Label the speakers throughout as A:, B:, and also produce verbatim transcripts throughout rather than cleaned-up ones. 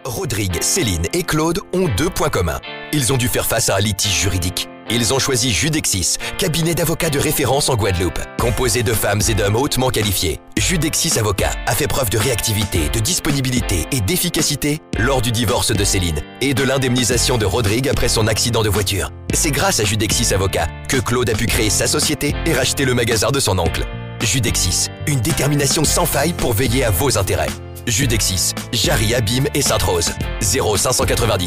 A: Rodrigue, Céline et Claude ont deux points communs. Ils ont dû faire face à un litige juridique. Ils ont choisi Judexis, cabinet d'avocats de référence en Guadeloupe, composé de femmes et d'hommes hautement qualifiés. Judexis Avocat a fait preuve de réactivité, de disponibilité et d'efficacité lors du divorce de Céline et de l'indemnisation de Rodrigue après son accident de voiture. C'est grâce à Judexis Avocat que Claude a pu créer sa société et racheter le magasin de son oncle. Judexis, une détermination sans faille pour veiller à vos intérêts. Judexis, Jarry, Abîme et Sainte-Rose. zéro cinq cent quatre-vingt-dix.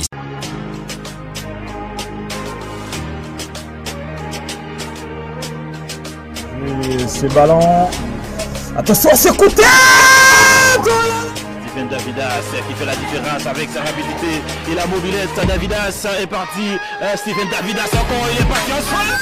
B: Et c'est ballon. Attention, c'est côté.
C: Stephen Davidas qui fait la différence avec sa rapidité et la mobilette. Davidas est parti. Stephen Davidas encore, il est parti en sol.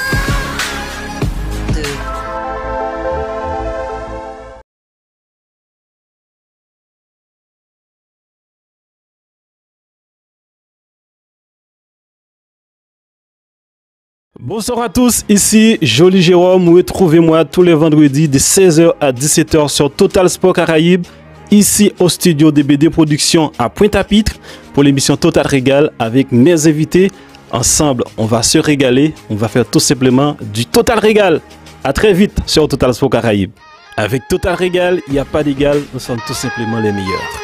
D: Bonsoir à tous, ici Joli Jérôme, retrouvez-moi tous les vendredis de seize heures à dix-sept heures sur Total Sport Caraïbes, ici au studio D B D Productions à Pointe-à-Pitre pour l'émission Total Régal avec mes invités. Ensemble, on va se régaler, on va faire tout simplement du Total Régal. À très vite sur Total Sport Caraïbes. Avec Total Régal, il n'y a pas d'égal, nous sommes tout simplement les meilleurs.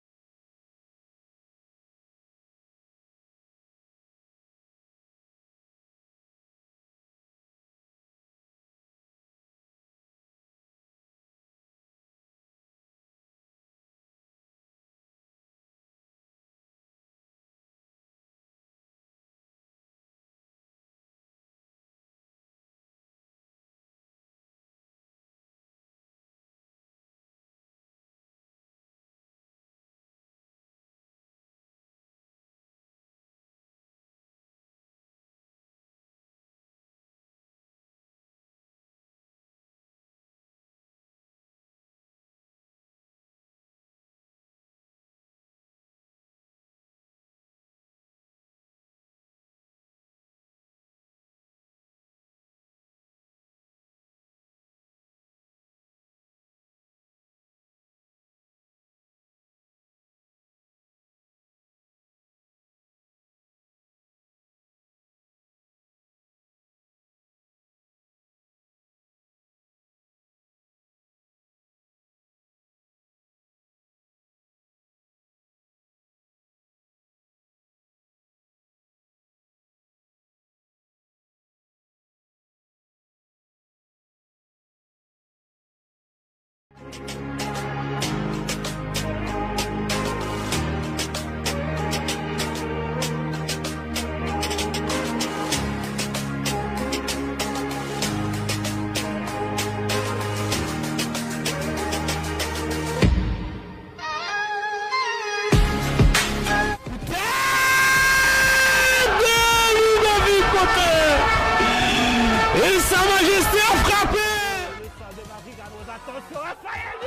C: Et sa majesté a frappé. Le sang de Marie Ganoz, attention, Raphaël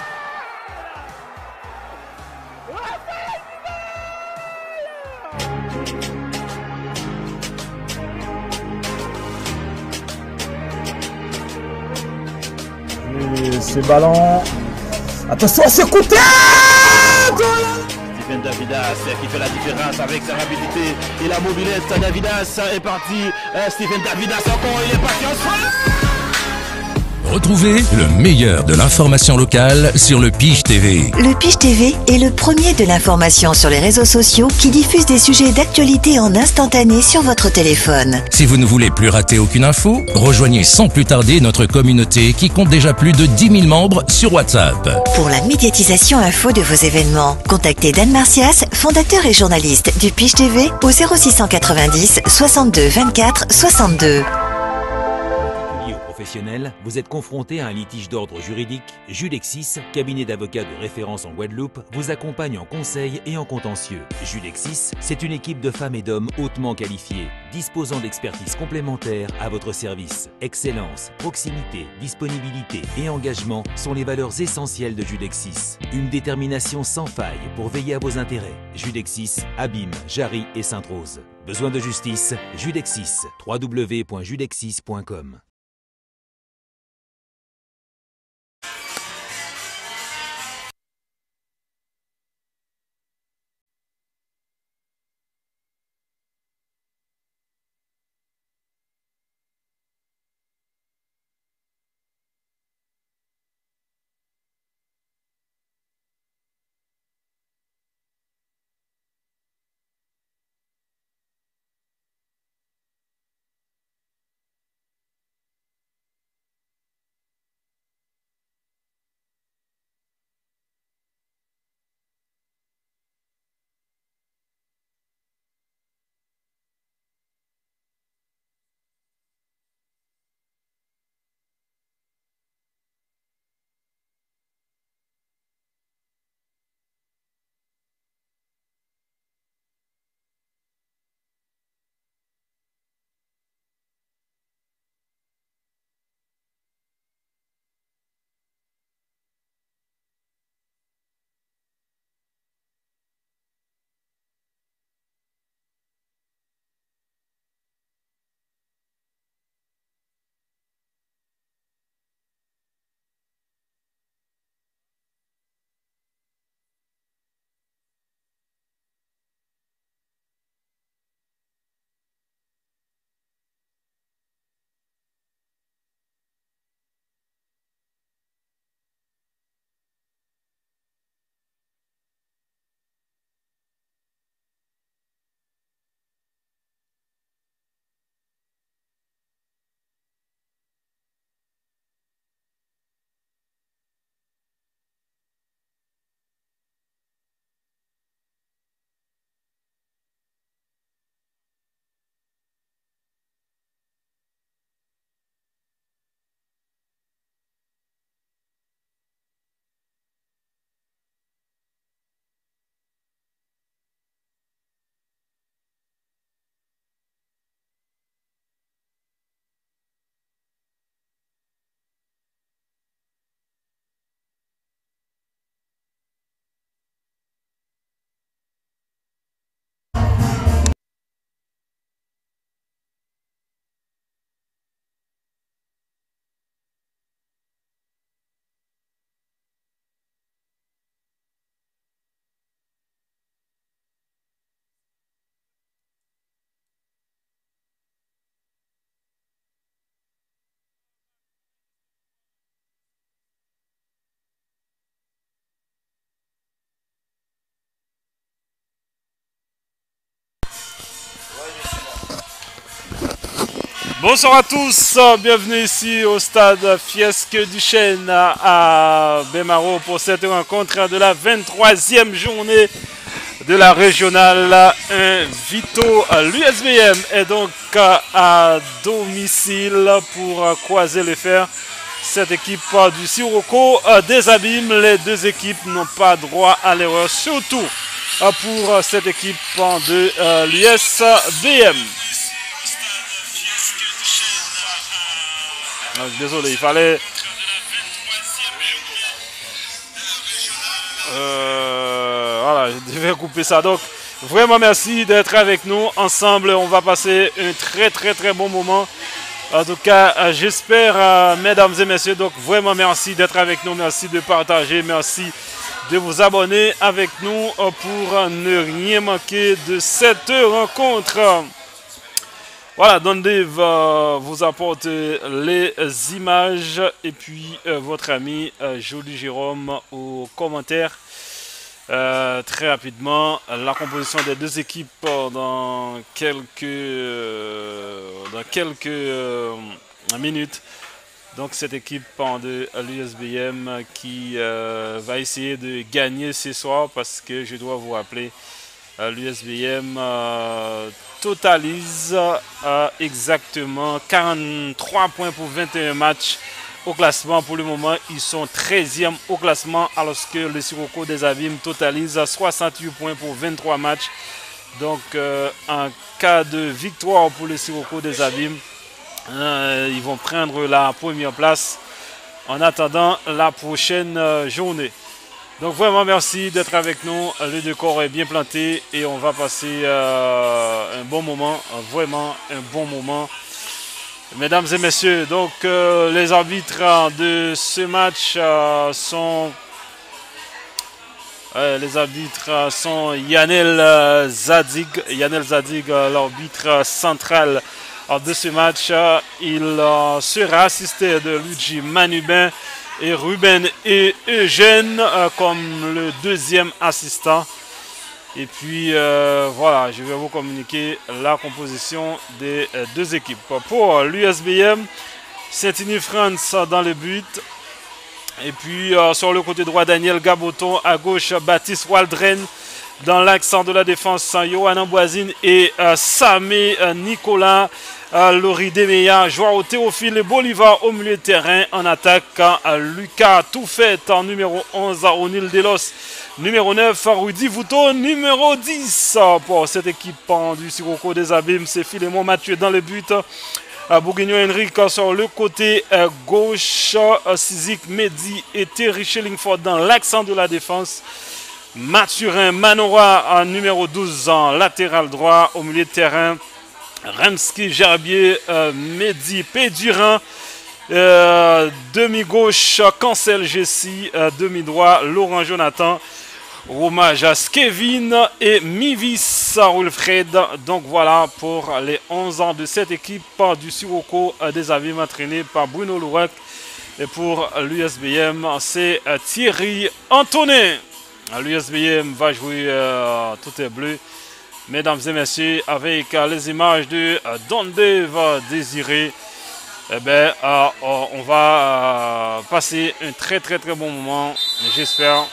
B: Et c'est ballon. Attention, c'est côté.
C: Stephen Davidas qui fait la différence avec sa rapidité et la mobilette. Davidas est parti. Stephen Davidas encore, il est parti en sol.
E: Retrouvez le meilleur de l'information locale sur le Pige T V.
F: Le Pige T V est le premier de l'information sur les réseaux sociaux qui diffuse des sujets d'actualité en instantané sur votre téléphone.
E: Si vous ne voulez plus rater aucune info, rejoignez sans plus tarder notre communauté qui compte déjà plus de dix mille membres sur WhatsApp.
F: Pour la médiatisation info de vos événements, contactez Dan Martias, fondateur et journaliste du Pige T V au zéro six cent quatre-vingt-dix soixante-deux vingt-quatre soixante-deux.
G: Vous êtes confronté à un litige d'ordre juridique, Judexis, cabinet d'avocats de référence en Guadeloupe, vous accompagne en conseil et en contentieux. Judexis, c'est une équipe de femmes et d'hommes hautement qualifiés, disposant d'expertise complémentaires à votre service. Excellence, proximité, disponibilité et engagement sont les valeurs essentielles de Judexis. Une détermination sans faille pour veiller à vos intérêts. Judexis, Abîme, Jarry et Sainte-Rose. Besoin de justice, Judexis, w w w point judexis point com.
D: Bonsoir à tous, bienvenue ici au stade Fiesque du Chêne à Bemaro pour cette rencontre de la vingt-troisième journée de la régionale un. Vito, l'U S B M est donc à domicile pour croiser les fers. Cette équipe du Sirocco des Abîmes, les deux équipes n'ont pas droit à l'erreur, surtout pour cette équipe de l'U S B M. Désolé, il fallait... Euh, voilà, je devais couper ça. Donc, vraiment merci d'être avec nous. Ensemble, on va passer un très très très bon moment. En tout cas, j'espère, euh, mesdames et messieurs, donc vraiment merci d'être avec nous. Merci de partager. Merci de vous abonner avec nous pour ne rien manquer de cette rencontre. Voilà, Don Dave euh, vous apporte les images et puis euh, votre ami euh, Jolie Jérôme aux commentaires. Euh, très rapidement, la composition des deux équipes dans quelques, euh, dans quelques euh, minutes. Donc cette équipe de l'U S B M qui euh, va essayer de gagner ce soir parce que je dois vous rappeler euh, l'U S B M euh, totalise euh, exactement quarante-trois points pour vingt et un matchs au classement. Pour le moment, ils sont treizième au classement alors que le Sirocco des Abîmes totalise soixante-huit points pour vingt-trois matchs. Donc, euh, en cas de victoire pour le Sirocco des Abîmes, euh, ils vont prendre la première place en attendant la prochaine euh, journée. Donc vraiment merci d'être avec nous, le décor est bien planté et on va passer euh, un bon moment, vraiment un bon moment. Mesdames et messieurs, donc euh, les arbitres de ce match euh, sont euh, les arbitres sont Yanel Zadig, Yanel Zadig, l'arbitre central de ce match. Il euh, sera assisté de Luigi Manubin et Ruben et Eugène euh, comme le deuxième assistant. Et puis euh, voilà, je vais vous communiquer la composition des euh, deux équipes. Pour l'U S B M, Saint-Denis France dans le but. Et puis euh, sur le côté droit, Daniel Gaboton. À gauche, Baptiste Waldren. Dans l'axe de la défense, Johan Amboisine et euh, Samé euh, Nicolas. Euh, Laurie Demeya, Joao Théophile et Bolivar au milieu de terrain. En attaque, euh, Lucas Toufet en numéro onze, O'Neill Delos numéro neuf, Rudy Vouto numéro dix. Pour cette équipe euh, du Sirocco des Abîmes, c'est Philémon Mathieu dans le but. Euh, Bourguignon Henrique sur le côté euh, gauche, euh, Sizik Mehdi et Terry Shellingford dans l'accent de la défense. Mathurin Manora en numéro douze en latéral droit au milieu de terrain. Remski Gerbier, euh, Mehdi Pédurin, euh, demi-gauche, Cancel Jessie, euh, demi-droit, Laurent Jonathan, hommage à Kevin et Mivis Wilfred. Donc voilà pour les onze ans de cette équipe du Sirocco des Abîmes entraînée par Bruno Lourac. Et pour l'U S B M, c'est euh, Thierry Antonin. L'U S B M va jouer euh, tout est bleu. Mesdames et messieurs, avec euh, les images de euh, Don Dave Désiré, eh ben, euh, on va euh, passer un très très très bon moment, j'espère.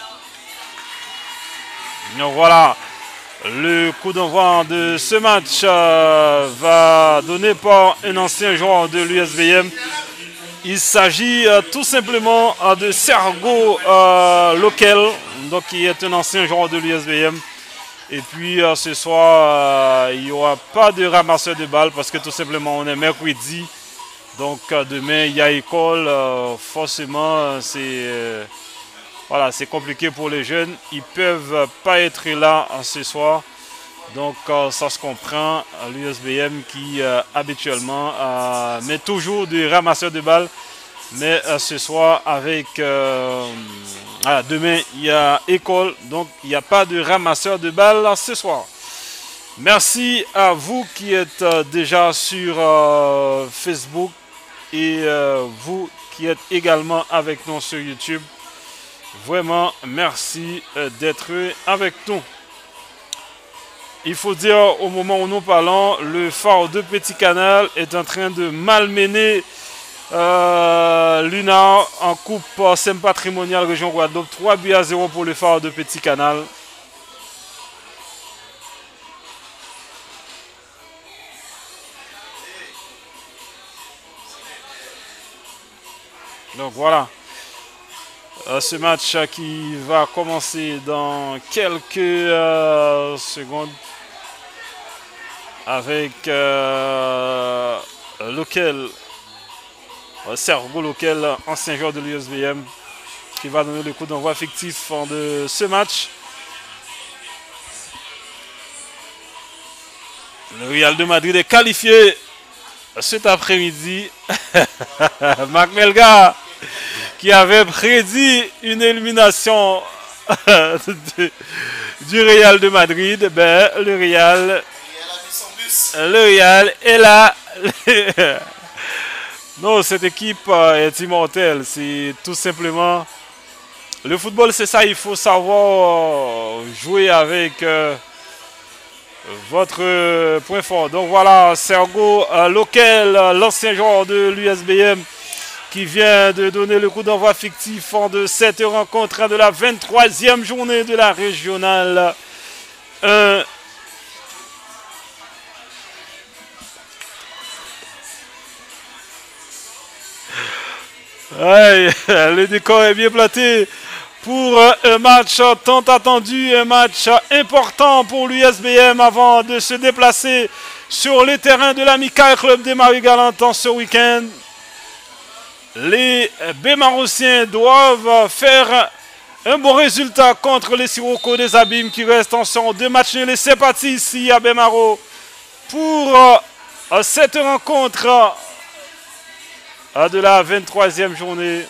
D: Donc voilà, le coup d'envoi de ce match euh, va donner par un ancien joueur de l'U S B M. Il s'agit euh, tout simplement euh, de Sergo euh, Loquel, donc qui est un ancien joueur de l'U S B M. Et puis euh, ce soir, euh, il n'y aura pas de ramasseur de balles parce que tout simplement on est mercredi. Donc euh, demain il y a école, euh, forcément c'est euh, voilà, c'est compliqué pour les jeunes. Ils ne peuvent pas être là euh, ce soir. Donc euh, ça se comprend, l'U S B M qui euh, habituellement euh, met toujours des ramasseurs de balles. Mais euh, ce soir avec... Euh, voilà, demain il y a école, donc il n'y a pas de ramasseur de balles ce soir. Merci à vous qui êtes euh, déjà sur euh, Facebook et euh, vous qui êtes également avec nous sur YouTube. Vraiment merci euh, d'être avec nous. il faut dire au moment où nous parlons, le phare de Petit Canal est en train de malmener euh, Luna en coupe Sem Patrimonial Région Guadeloupe. trois buts à zéro pour le phare de Petit Canal. Donc voilà. Euh, ce match euh, qui va commencer dans quelques euh, secondes avec euh, lequel euh, Sergo Loquel, ancien joueur de l'U S B M, qui va donner le coup d'envoi fictif de ce match. Le Real de Madrid est qualifié cet après-midi. Marc Melga, qui avait prédit une élimination de, du Real de Madrid, ben, le Real, le Real est là. Non, cette équipe est immortelle. C'est tout simplement le football, c'est ça. Il faut savoir jouer avec euh, votre point fort. Donc voilà, Sergo euh, Loquel, l'ancien joueur de l'U S B M, qui vient de donner le coup d'envoi fictif de cette rencontre de la vingt-troisième journée de la régionale un. Ouais, le décor est bien planté pour un match tant attendu, un match important pour l'U S B M avant de se déplacer sur les terrains de l'Amical Club des Marie-Galante ce week-end. Les Bémarossiens doivent faire un bon résultat contre les Sirocco des Abîmes qui restent en deux matchs nuls. C'est parti ici à Bémaro pour cette rencontre de la vingt-troisième journée.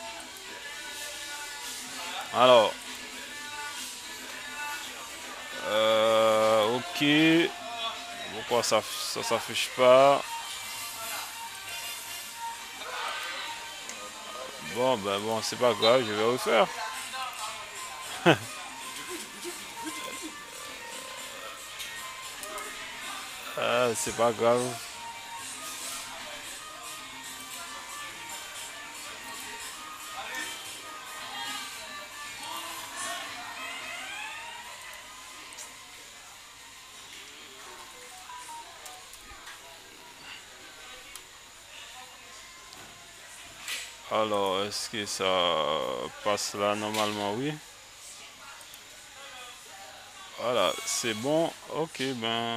D: Alors, euh, ok, pourquoi ça ça s'affiche pas? Bon, ben bon, c'est pas grave, je vais refaire. Ah, c'est pas grave. Alors, est-ce que ça passe là? Normalement, oui. Voilà, c'est bon. Ok, ben... Euh,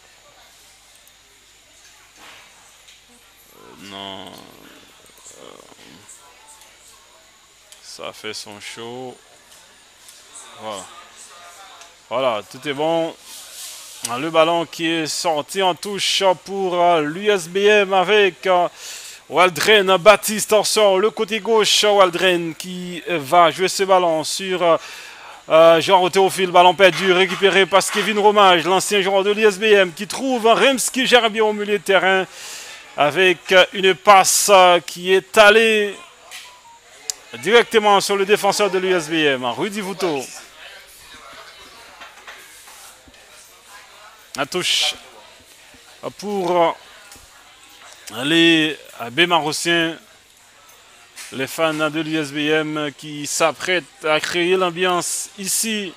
D: non. Euh, ça fait son show. Voilà. Voilà, tout est bon. Le ballon qui est sorti en touche pour l'U S B M avec... Euh, Waldren, Baptiste en sort le côté gauche. Waldren qui va jouer ce ballon sur euh, Jean Théophile. Ballon perdu, récupéré par Kevin Romage, l'ancien joueur de l'U S B M, qui trouve Rems qui gère bien au milieu de terrain avec une passe qui est allée directement sur le défenseur de l'U S B M, Rudy Vouto. La touche pour les Bémarossiens, les fans de l'U S B M qui s'apprêtent à créer l'ambiance ici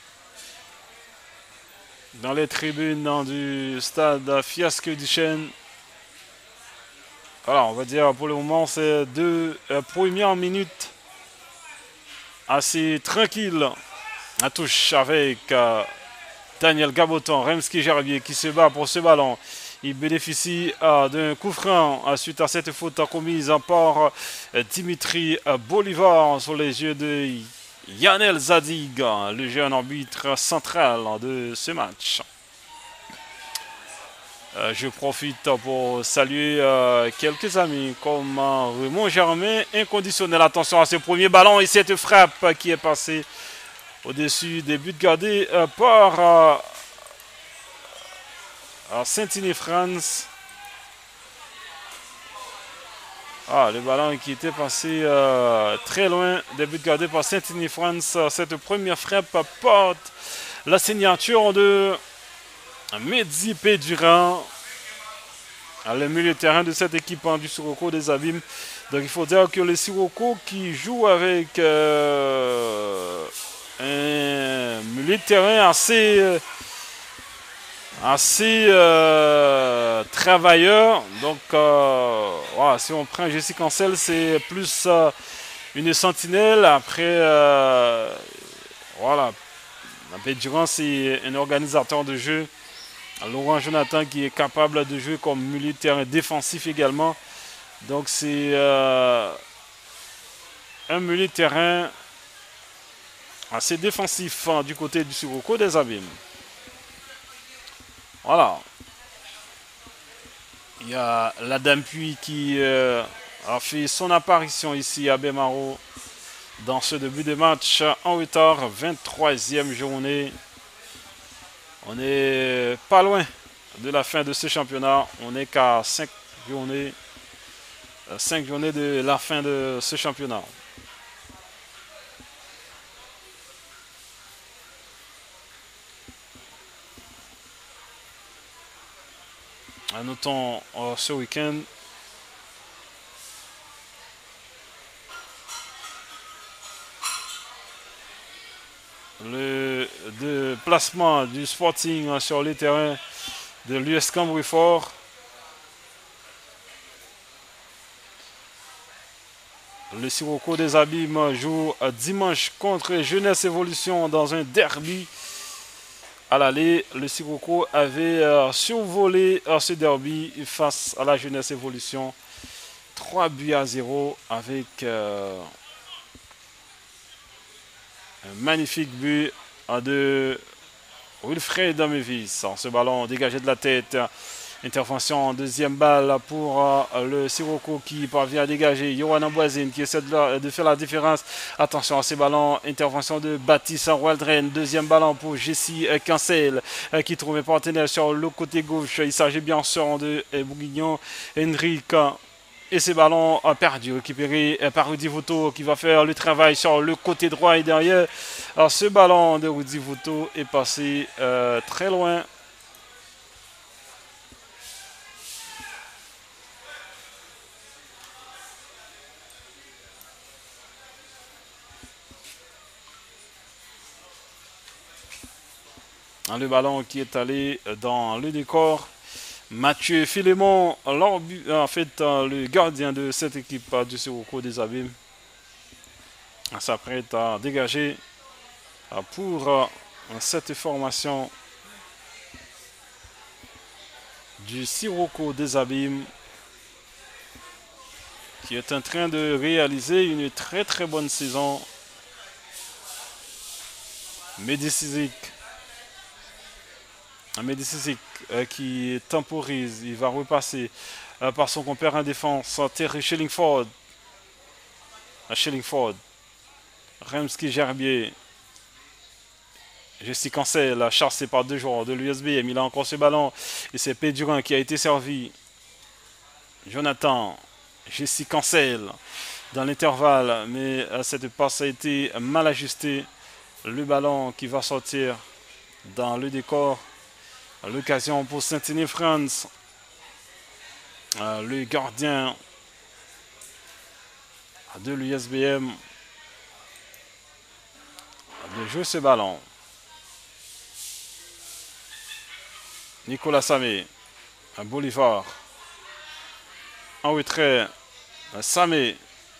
D: dans les tribunes du stade Fiasco du Chêne. Voilà, on va dire pour le moment c'est deux premières minutes assez tranquilles. La touche avec euh, Daniel Gaboton, Remski Gerbier qui se bat pour ce ballon. Il bénéficie euh, d'un coup franc euh, suite à cette faute commise par euh, Dimitri euh, Bolivar sur les yeux de Yanel Zadig, le jeune arbitre central de ce match. Euh, je profite pour saluer euh, quelques amis comme euh, Raymond Germain, inconditionnel. Attention à ce premier ballon et cette frappe qui est passée au-dessus des buts gardés euh, par... Euh, Alors Saint-Denis-France. Ah, le ballon qui était passé euh, très loin des buts gardés par Saint-Denis-France. Cette première frappe porte la signature de Mehdi Pédurant, le milieu de terrain de cette équipe hein, du Sirocco des Abîmes. Donc il faut dire que le Sirocco qui joue avec euh, un milieu de terrain assez, euh, assez euh, travailleur. Donc euh, voilà, si on prend Jessie Cancel, c'est plus euh, une sentinelle. Après, euh, voilà, Pédurant, c'est un organisateur de jeu. Laurent Jonathan qui est capable de jouer comme milieu de terrain défensif également. Donc c'est euh, un milieu de terrain assez défensif hein, du côté du Sirocco des Abîmes. Voilà. Il y a la Dame Puy qui euh, a fait son apparition ici à Bemaro dans ce début de match en retard, vingt-troisième journée. On est pas loin de la fin de ce championnat. On n'est qu'à cinq journées. cinq journées de la fin de ce championnat. Notons euh, ce week-end le déplacement du Sporting sur les terrains de l'U S Cambouis-Fort. Le Sirocco des Abîmes joue dimanche contre Jeunesse Évolution dans un derby. À l'aller, le Sirocco avait euh, survolé euh, ce derby face à la Jeunesse Évolution. trois buts à zéro avec euh, un magnifique but de Wilfred Damevis. Ce ballon dégagé de la tête. Intervention en deuxième balle pour euh, le Sirocco qui parvient à dégager Yohan Amboisine qui essaie de, de faire la différence. Attention à ces ballons. Intervention de Baptiste Waldren. Deuxième ballon pour Jessie Cancel euh, qui trouve un partenaire sur le côté gauche. Il s'agit bien sûr de euh, Bourguignon, Henrik. Et ces ballons euh, perdus, récupérés euh, par Rudy Voto qui va faire le travail sur le côté droit et derrière. Alors, ce ballon de Rudy Voto est passé euh, très loin. Le ballon qui est allé dans le décor. Mathieu Philémon, en fait, le gardien de cette équipe du Sirocco des Abîmes, s'apprête à dégager pour cette formation du Sirocco des Abîmes qui est en train de réaliser une très très bonne saison. Médicizic. Médicizic euh, qui temporise, il va repasser euh, par son compère en défense, Terry Shillingford. Shillingford. Remski-Gerbier. Jessie Cancel, chassé par deux joueurs de l'U S B M. Il a encore ce ballon et c'est Pédurant qui a été servi. Jonathan. Jessie Cancel dans l'intervalle, mais euh, cette passe a été mal ajustée. Le ballon qui va sortir dans le décor. L'occasion pour Saint-Denis-France. Euh, le gardien de l'U S B M de jouer ce ballon. Nicolas Samé. Un Bolivar. En retrait. Samé.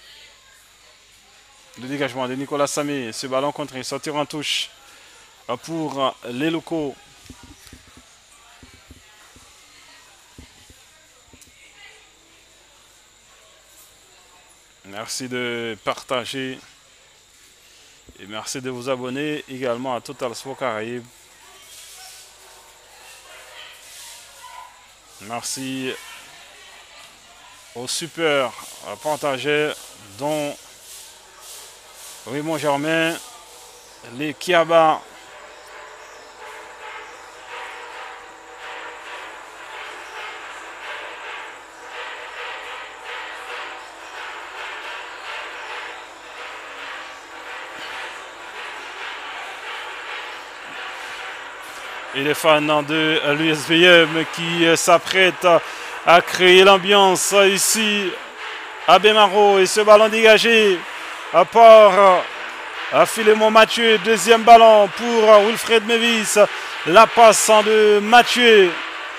D: Le dégagement de Nicolas Samé. Ce ballon contré. Sortir en touche pour les locaux. Merci de partager et merci de vous abonner également à Total Sport Caraïbes. Merci aux super partageurs dont Raymond Germain, les Kiaba, et les fans de l'U S B M qui s'apprêtent à créer l'ambiance ici à Bémaro. Et ce ballon dégagé par Philémon Mathieu. Deuxième ballon pour Wilfred Mévis. La passe de Mathieu.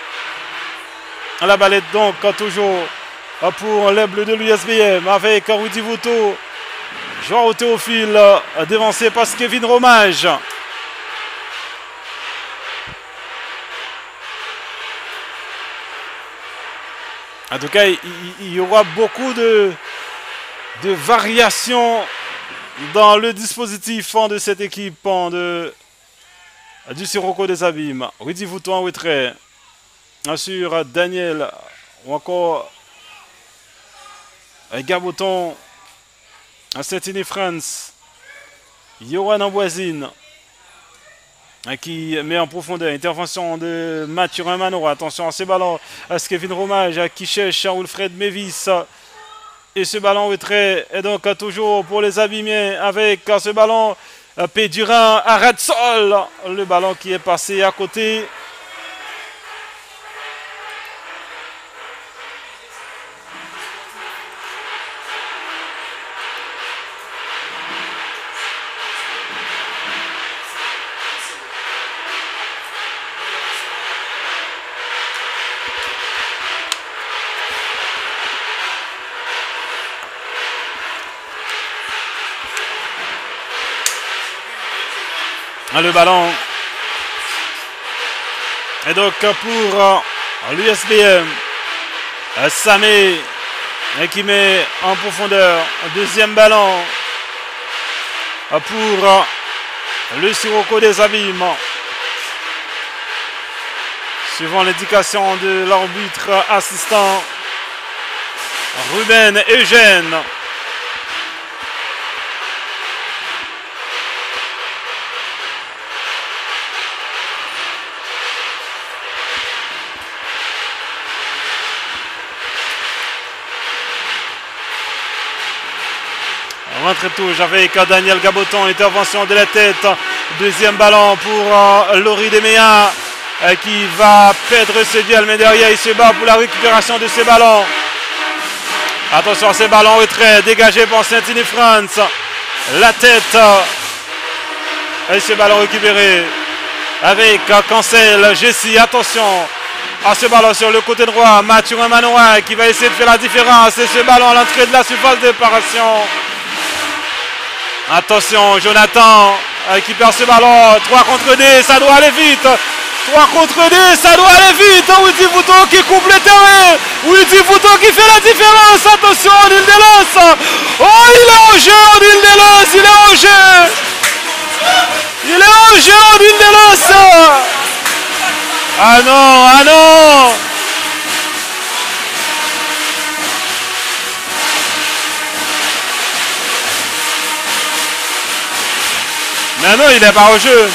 D: La balle est donc toujours pour les Bleus de l'U S B M avec Rudy Vouto. Joao Théophile dévancé par Kevin Romage. En tout cas, il, il y aura beaucoup de, de variations dans le dispositif de cette équipe de, du Sirocco des Abîmes. Rudy Vouto en retrait. Sur Daniel ou encore Gaboton à Saint-Denis France. Yohan Amboisine qui met en profondeur. Intervention de Mathurin Manora. Attention à ce ballon. À Kevin Romage qui cherche Wilfred Mévis. Et ce ballon retrait est donc toujours pour les Abîmiens avec ce ballon Pédurin à Radsol. Le ballon qui est passé à côté. Le ballon et donc pour euh, l'U S B M euh, Samé euh, qui met en profondeur. Deuxième ballon euh, pour euh, le Sirocco des Abîmes, suivant l'indication de l'arbitre assistant Ruben Eugène. Rentrée touche avec Daniel Gaboton, intervention de la tête. Deuxième ballon pour euh, Laurie Deméa euh, qui va perdre ce duel, mais derrière il se bat pour la récupération de ces ballons. Attention à ces ballons retrait, dégagé par Saint-Denis France. La tête euh, et ce ballon récupéré avec euh, Cancel, Jessie. Attention à ce ballon sur le côté droit. Mathurin Manoa qui va essayer de faire la différence. Et ce ballon à l'entrée de la surface de réparation. Attention, Jonathan euh, qui perd ce ballon. trois contre deux, ça doit aller vite. trois contre deux, ça doit aller vite. Rudy Vouto qui coupe le terrain. Rudy Vouto qui fait la différence. Attention, Odile Delos. Oh, il est en jeu, Odile Delos. Il est en jeu. Il est en jeu, Odile Delos. Ah non, ah non. Mais non, il n'est pas au jeu.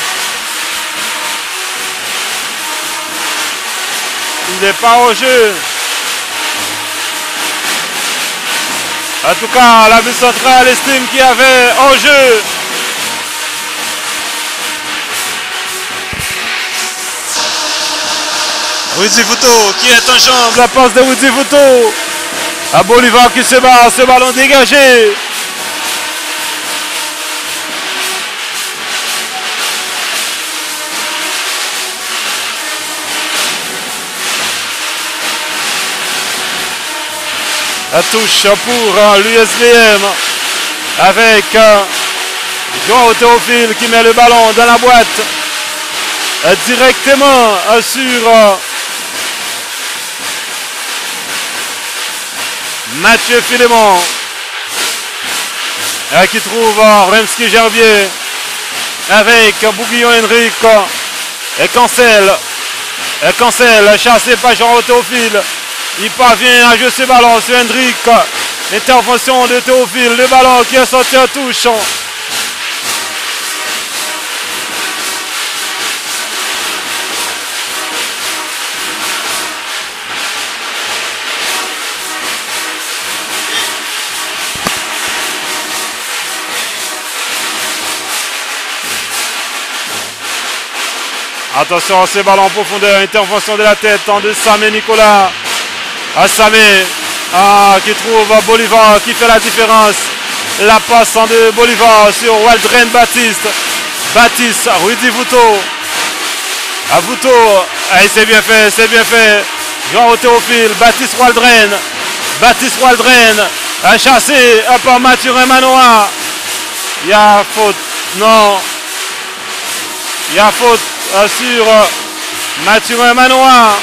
D: Il n'est pas au jeu. En tout cas, la but centrale estime qu'il y avait au jeu. Rudy Vouto qui est en chambre. La passe de Rudy Vouto. À Bolivar qui se bat. Ce ballon dégagé. La touche pour euh, l'U S B M avec euh, Joao Théophile qui met le ballon dans la boîte euh, directement euh, sur euh, Mathieu Philémon euh, qui trouve euh, Remski Gerbier avec euh, Bouguillon Henrique euh, et Cancel. Euh, Cancel chassé par Joao Théophile. Il parvient à jouer ce ballon sur Hendrick. Intervention de Théophile. Le ballon qui est sorti en touche.
H: Attention, ces ballons en profondeur. Intervention de la tête de Samé Nicolas. À Samé. Ah, qui trouve Bolivar qui fait la différence. La passe de Bolivar sur Waldren Baptiste. Baptiste, Rudy Vouto. À Vouto. Et c'est bien fait, c'est bien fait. Jean Théophile, Baptiste Waldren. Baptiste Waldren. A chassé par Mathurin Manoa. Il y a faute. Non. Il y a faute sur Mathurin Manoa.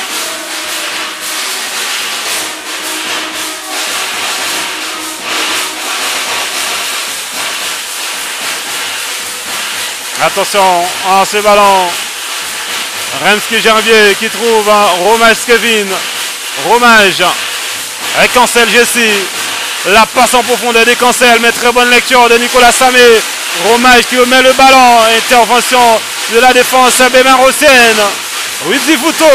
H: Attention à ce ballon. Remski Gervier qui trouve Romage Kevin. Romage. Avec Cancel Jessie. La passe en profondeur des Cancel. Mais très bonne lecture de Nicolas Samé. Romage qui remet le ballon. Intervention de la défense bémarossienne. Rudy Vouto.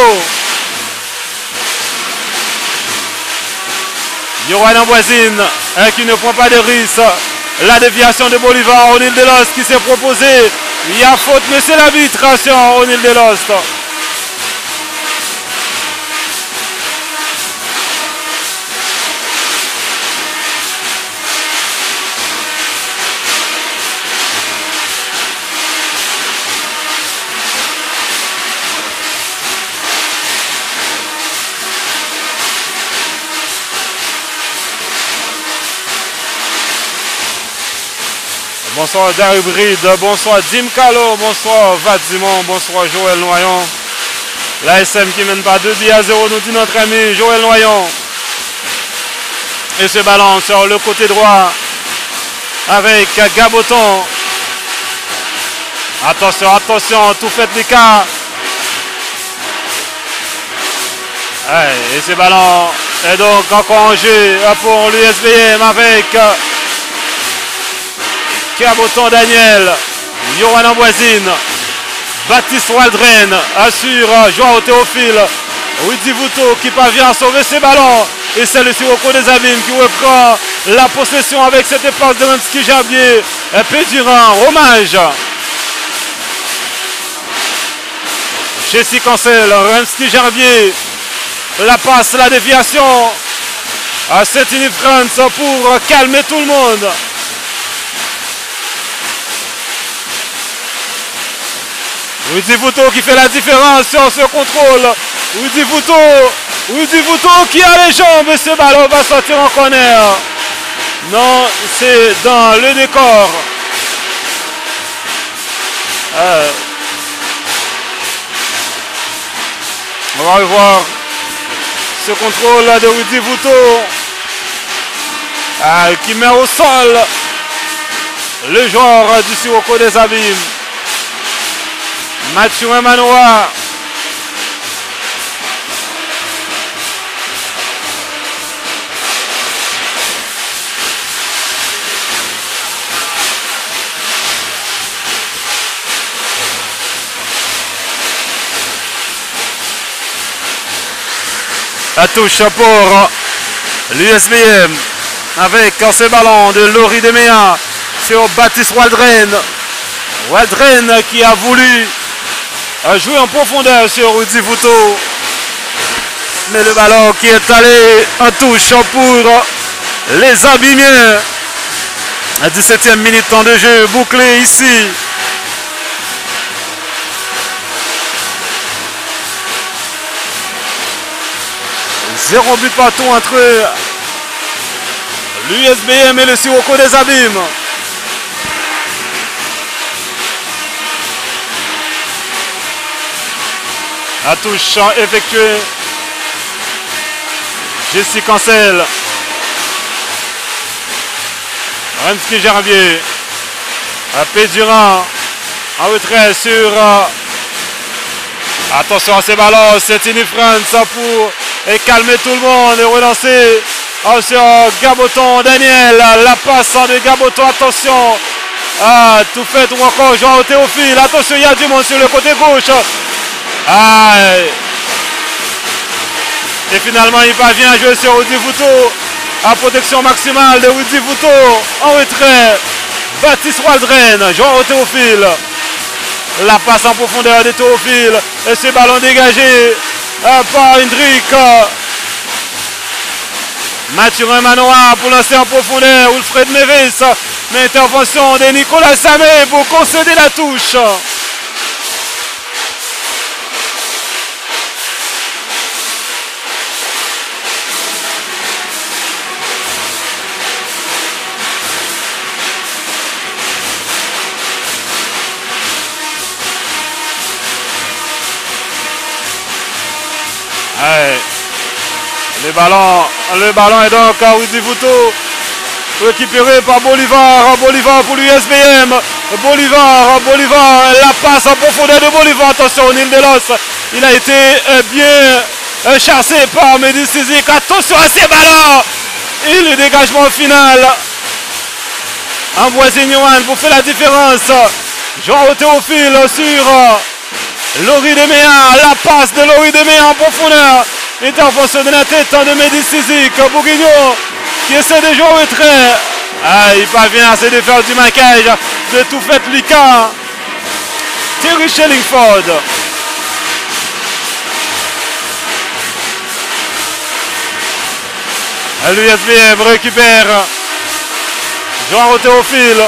H: Yoran Amboisine qui ne prend pas de risque. La déviation de Bolivar au Nil de Lost qui s'est proposé. Il y a faute, mais c'est l'arbitrage au Nil de Lost. Bonsoir Dari Bride, bonsoir Dim Kalo, bonsoir Vadimon, bonsoir Joël Noyon. La S M qui mène par deux buts à zéro, nous dit notre ami Joël Noyon. Et ce ballon sur le côté droit avec Gaboton. Attention, attention, tout fait les cas. Et ce ballon est donc encore en jeu pour l'U S B M avec Gaboton Daniel, Yohan Amboisine, Baptiste Waldren assure Joao Théophile, Rudy Vouto qui parvient à sauver ses ballons. Et c'est le Sirocco des Abîmes qui reprend la possession avec cette passe de Remski Gervier. Pédurant, Romage. Jessie Cancel, Remski Gervier. La passe, la déviation à Saint-Denis France pour calmer tout le monde. Rudy Vouto qui fait la différence sur ce contrôle. Rudy Vouto, Rudy Vouto qui a les jambes et ce ballon va sortir en corner. Non, c'est dans le décor. Euh, on va revoir ce contrôle de Rudy Vouto euh, qui met au sol le joueur du Sirocco des Abîmes. Mathurin Manoa. La touche pour l'U S B M avec ce ballon de Laurie Demea sur Baptiste Waldren. Waldren qui a voulu jouer en profondeur sur Rudy Vouto. Mais le ballon qui est allé en touche pour les Abîmiens. À dix-septième minute, temps de jeu bouclé ici. Zéro but partout entre l'U S B M et le Sirocco des Abîmes. La touche effectuée. Jessie Cancel. Remski Gervier. Pédurant. En retrait sur. Euh, attention à ces ballons. C'est une France pour et calmer tout le monde et relancer oh, sur Gaboton Daniel. La passe de Gaboton. Attention. Ah, tout fait ou encore Joao Théophile. Attention, il y a du monde sur le côté gauche. Aïe. Et finalement il parvient à jouer sur Rudy Vouto. À protection maximale de Rudy Vouto. En retrait Baptiste Waldren, Joao Théophile. La passe en profondeur de Théophile. Et ce ballon dégagé euh, par Hendrik. Mathurin Manoa pour lancer en profondeur. Wilfred Neves. Mais intervention de Nicolas Samé pour concéder la touche. Ouais. Le ballon, le ballon est donc à Rudy Vuto, récupéré par Bolivar, Bolivar pour l'U S B M, Bolivar, Bolivar, la passe en profondeur de Bolivar, attention Nil Delos, il a été bien chassé par Mehdi Sizik, attention à ces ballons, et le dégagement final, Ambroise Ignohan pour faire la différence, Jean Théophile sur Lori Demea, la passe de Lori Demea en profondeur. Intervention de la tête de Mehdi Sizik. Bourguignon qui essaie de jouer au retrait. Ah, il parvient à se défaire du maquillage de tout fait Lucas. Thierry Shellingford. L'U S B M récupère Jean Théophile.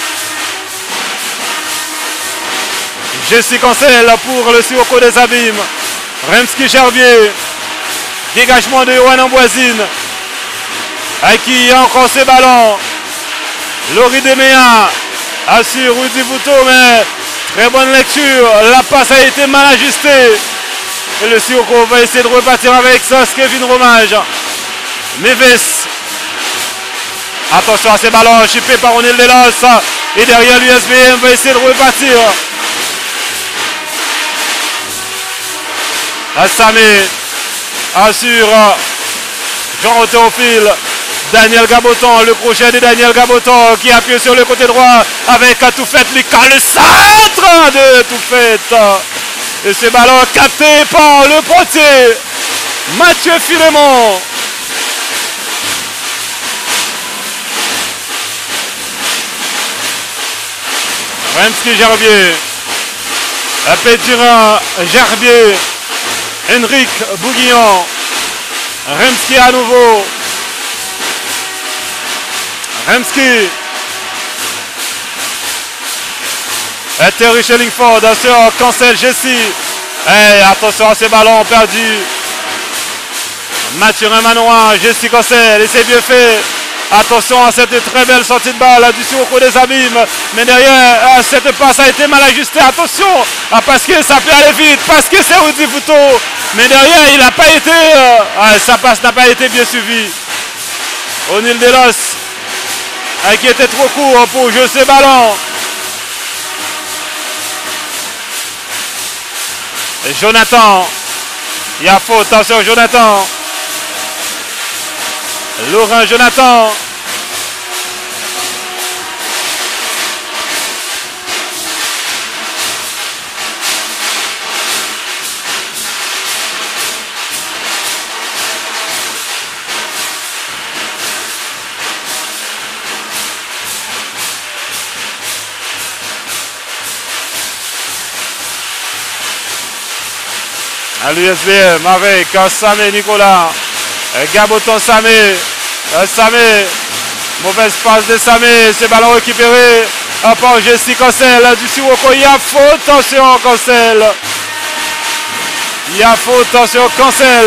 H: Jessie Cancel pour le Sirocco des Abîmes. Remski-Gerbier. Dégagement de Yohan Amboisine. À qui a encore ses ballons. Lori Demea assure Rudy Vuto, mais très bonne lecture. La passe a été mal ajustée. Et le Sirocco va essayer de repartir avec ça. Kevin Romage. Neves. Attention à ces ballons chippés par Onil Delos. Et derrière l'U S B M va essayer de repartir. Assamé assure Jean Théophile. Daniel Gaboton, le crochet de Daniel Gaboton qui appuie sur le côté droit avec Toufet Lucas, le centre de Toufet. Et ce ballon capté par le portier Mathieu Filemon. Remski-Gerbier. Péturin Gerbier. Henrik Bourguignon. Remski à nouveau. Remski. Et Thierry Shellingford sur Cancel Jessie. Et attention à ces ballons perdus. Mathurin Manoa, Jessie Cancel. Et c'est bien fait. Attention à cette très belle sortie de balle du Sirocco des Abîmes. Mais derrière, cette passe a été mal ajustée. Attention, parce que ça peut aller vite, parce que c'est Rudy Vuto. Mais derrière, il n'a pas été... Euh, sa passe n'a pas été bien suivie. Onil Delos, qui était trop court pour jouer ses ballons. Et Jonathan, il y a faute sur Jonathan. Laurent Jonathan. À l'U S B M avec Samé Nicolas. Gaboton Samé. Samé. Mauvaise passe de Samé. Ce ballon récupéré par Jessie Cancel du Sirocco. Il y a faute sur Cancel. Il y a faute sur Cancel.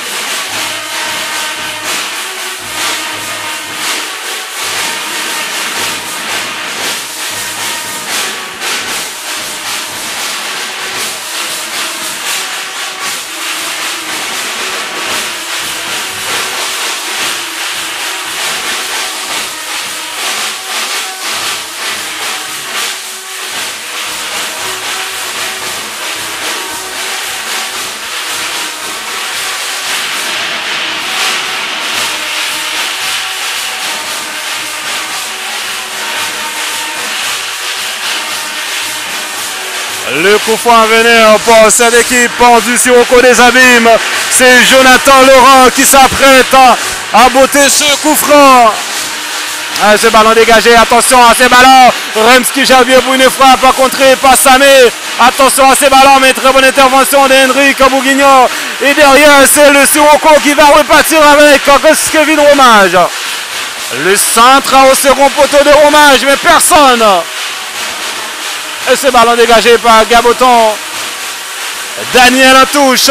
H: Le coup franc à venir pour cette équipe du Sirocco des Abîmes. C'est Jonathan Laurent qui s'apprête à botter ce coup franc. Ah, ce ballon dégagé, attention à ces ballons. Rems qui gère bien pour une frappe contrée par Samé. Attention à ces ballons, mais très bonne intervention d'Henrik Bourguignon. Et derrière, c'est le Sirocco qui va repartir avec Kevin Romage. Le centre au second poteau de Romage, mais personne. Et ce ballon dégagé par Gaboton. Daniel en touche.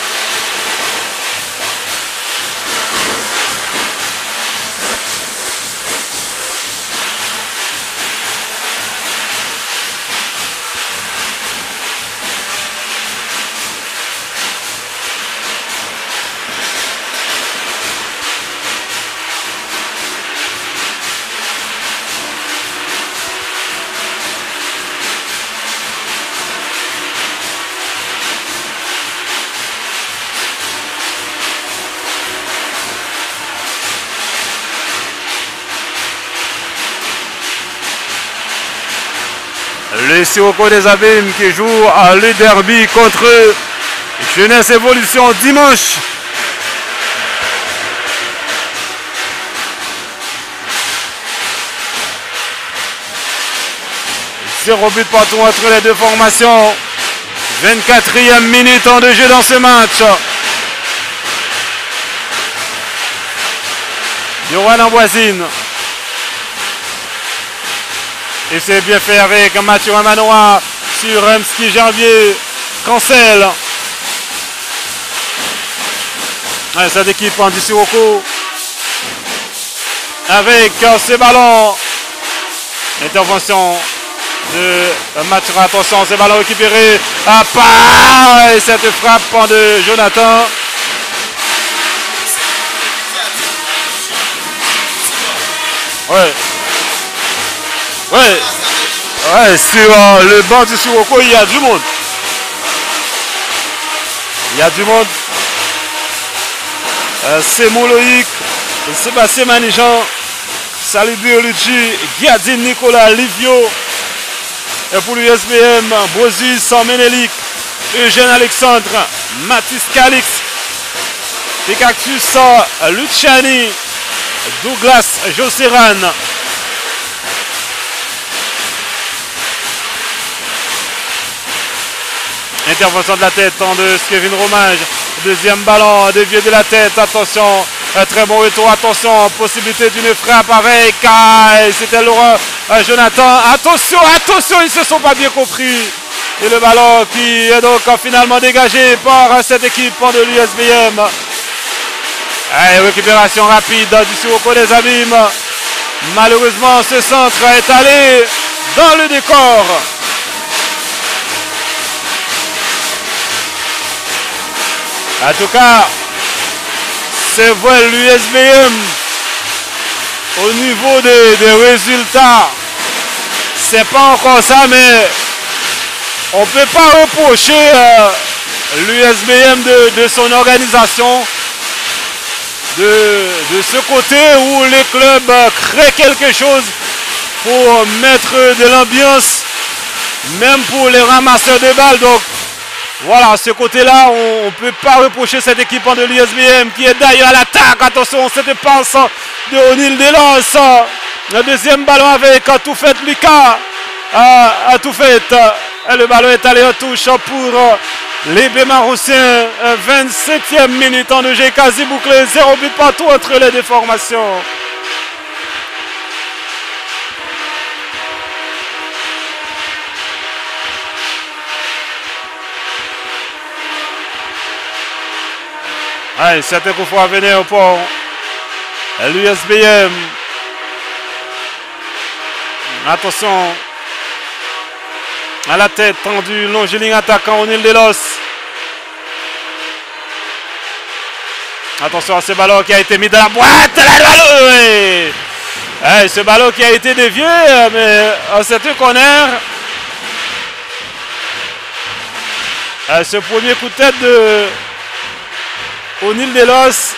H: Le Sirocco des Abîmes qui joue à le derby contre Jeunesse Évolution dimanche. Zéro but partout entre les deux formations. vingt-quatrième minute en de jeu dans ce match. Yoann Amboisine. Et c'est bien fait avec Mathieu Manoa sur Remski Janvier. Cancel. Ouais, cette équipe en du Sirocco. Avec ces ballons. Intervention de Mathieu. Attention, ces ballons récupérés. À part. Et cette frappe de Jonathan. Ouais. Ouais, ouais, sur euh, le banc du Sirocco, il y a du monde. Il y a du monde. Euh, c'est Moloïc, Sébastien Manijan, Salut Biolucci, Giadine Nicolas, Livio. Et pour l'U S B M, Bosis, Ménélic, Eugène Alexandre, Mathis Calix, Picactus, Luciani, Douglas Joseran. Intervention de la tête de Kevin Romage. Deuxième ballon dévié de la tête. Attention. Un très bon retour. Attention. Possibilité d'une frappe avec. C'était Laurent Jonathan. Attention. Attention. Ils ne se sont pas bien compris. Et le ballon qui est donc finalement dégagé par cette équipe de l'U S B M. Allez, récupération rapide du Sirocco des Abîmes. Malheureusement, ce centre est allé dans le décor. En tout cas, c'est vrai, l'U S B M, au niveau des, des résultats, c'est pas encore ça, mais on ne peut pas reprocher euh, l'U S B M de, de son organisation, de, de ce côté où les clubs créent quelque chose pour mettre de l'ambiance, même pour les ramasseurs de balles. Donc, voilà, ce côté-là, on ne peut pas reprocher cette équipe de l'U S B M qui est d'ailleurs à l'attaque. Attention, cette passe de O'Neill Delos. Le deuxième ballon avec tout fait Lucas. À tout fait. Le ballon est allé en touche pour les Bémaroussiens. vingt-septième minute en de jeu quasi bouclé. Zéro but partout entre les deux formations. Allez, c'était qu'il faut venir au pont. L'U S B M. Attention. À la tête tendue, longiline attaquant O'Neill Delos. Attention à ce ballon qui a été mis dans la boîte. Là, le ballon, oui. Hey, ce ballon qui a été dévié, mais c'était corner. Hey, ce premier coup de tête de O'Neill Delos.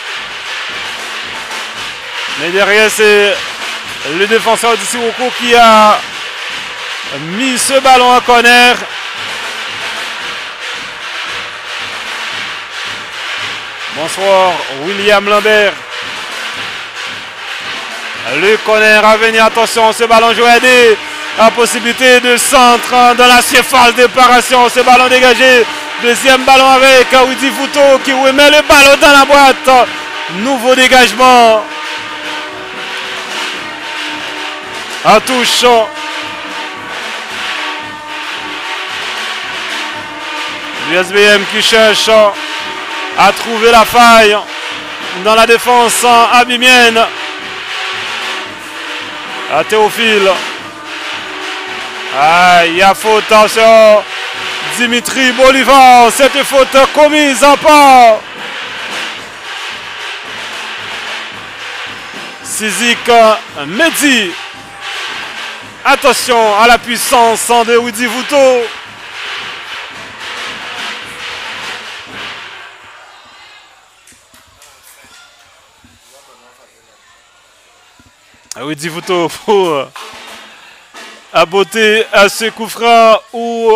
H: Mais derrière, c'est le défenseur du Sirocco qui a mis ce ballon en corner. Bonsoir, William Lambert. Le corner à venir, attention, ce ballon joué à des la possibilité de centre dans la surface de réparation. Ce ballon dégagé. Deuxième ballon avec Widi Fouto qui remet le ballon dans la boîte. Nouveau dégagement. En touche. L'U S B M qui cherche à trouver la faille dans la défense abimienne. À Théophile. Ah, il y a faute sur Dimitri Bolivar. Cette faute commise en part Sizik Mehdi. Attention à la puissance de Widi Fouto. Widi Fouto pour aboter à ce coup franc ou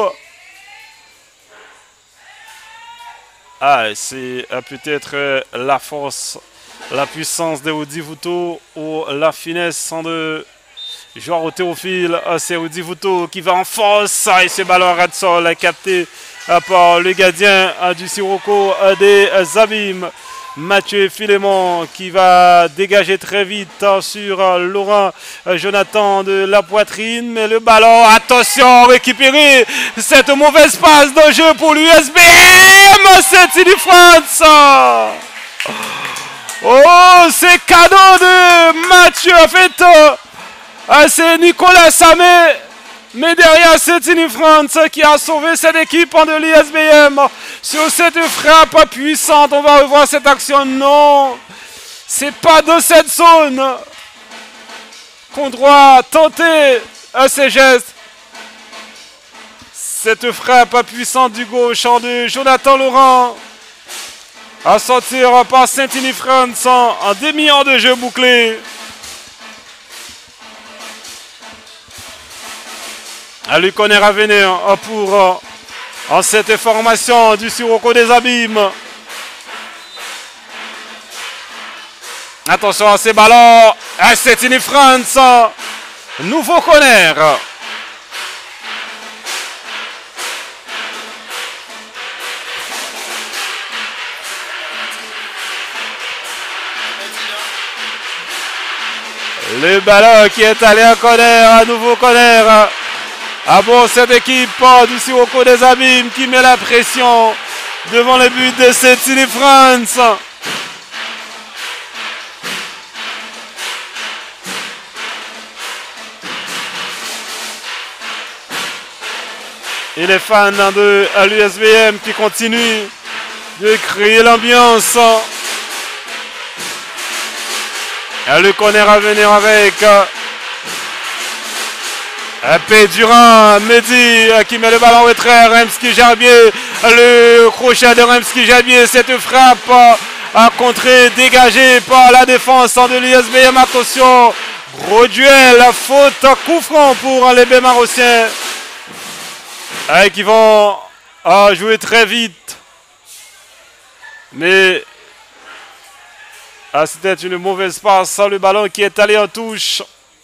H: ah c'est peut-être la force, la puissance de Widi Fouto ou la finesse de joueur au Théophile. C'est Widi Fouto qui va en force et ce ballon à ras de sol capté par le gardien du Sirocco des Abîmes. Mathieu Filémon qui va dégager très vite sur Laurent Jonathan de la poitrine. Mais le ballon, attention, récupérer cette mauvaise passe de jeu pour l'U S B M. C'est Tini France. Oh, c'est cadeau de Mathieu. En fait, c'est Nicolas Samé. Mais derrière, c'est Tini France qui a sauvé cette équipe de l'U S B M. Sur cette frappe puissante, on va revoir cette action. Non, c'est pas dans cette zone qu'on doit tenter à ces gestes. Cette frappe puissante du gauche de Jonathan Laurent à sortir par Saint-Tini France en demi-heure de jeu bouclé. À lui connaître à venir pour en cette formation du Sirocco des Abîmes. Attention à ces ballons. À Saint-Tini France. Nouveau corner. Le ballon qui est allé en corner. Un nouveau corner. Ah bon, cette équipe du Sirocco des Abîmes qui met la pression devant le but de Saint-Tini France. Et les fans de l'U S B M qui continuent de créer l'ambiance. Le corner à venir avec P. Durand, Mehdi qui met le ballon en retrait, Remski Gerbier, le crochet de Remski Gerbier, cette frappe à contrer, dégagée par la défense de l'U S B M. Attention, gros duel, faute, coup franc pour les Bémarossiens qui vont jouer très vite. Mais ah, c'était une mauvaise passe, le ballon qui est allé en touche.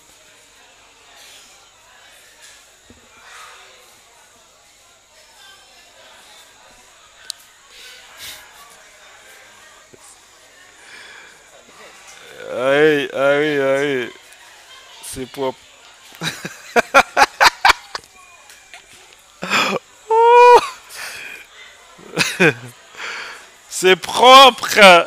H: Ah oui, ah oui, ah oui. C'est propre. Oh. C'est propre.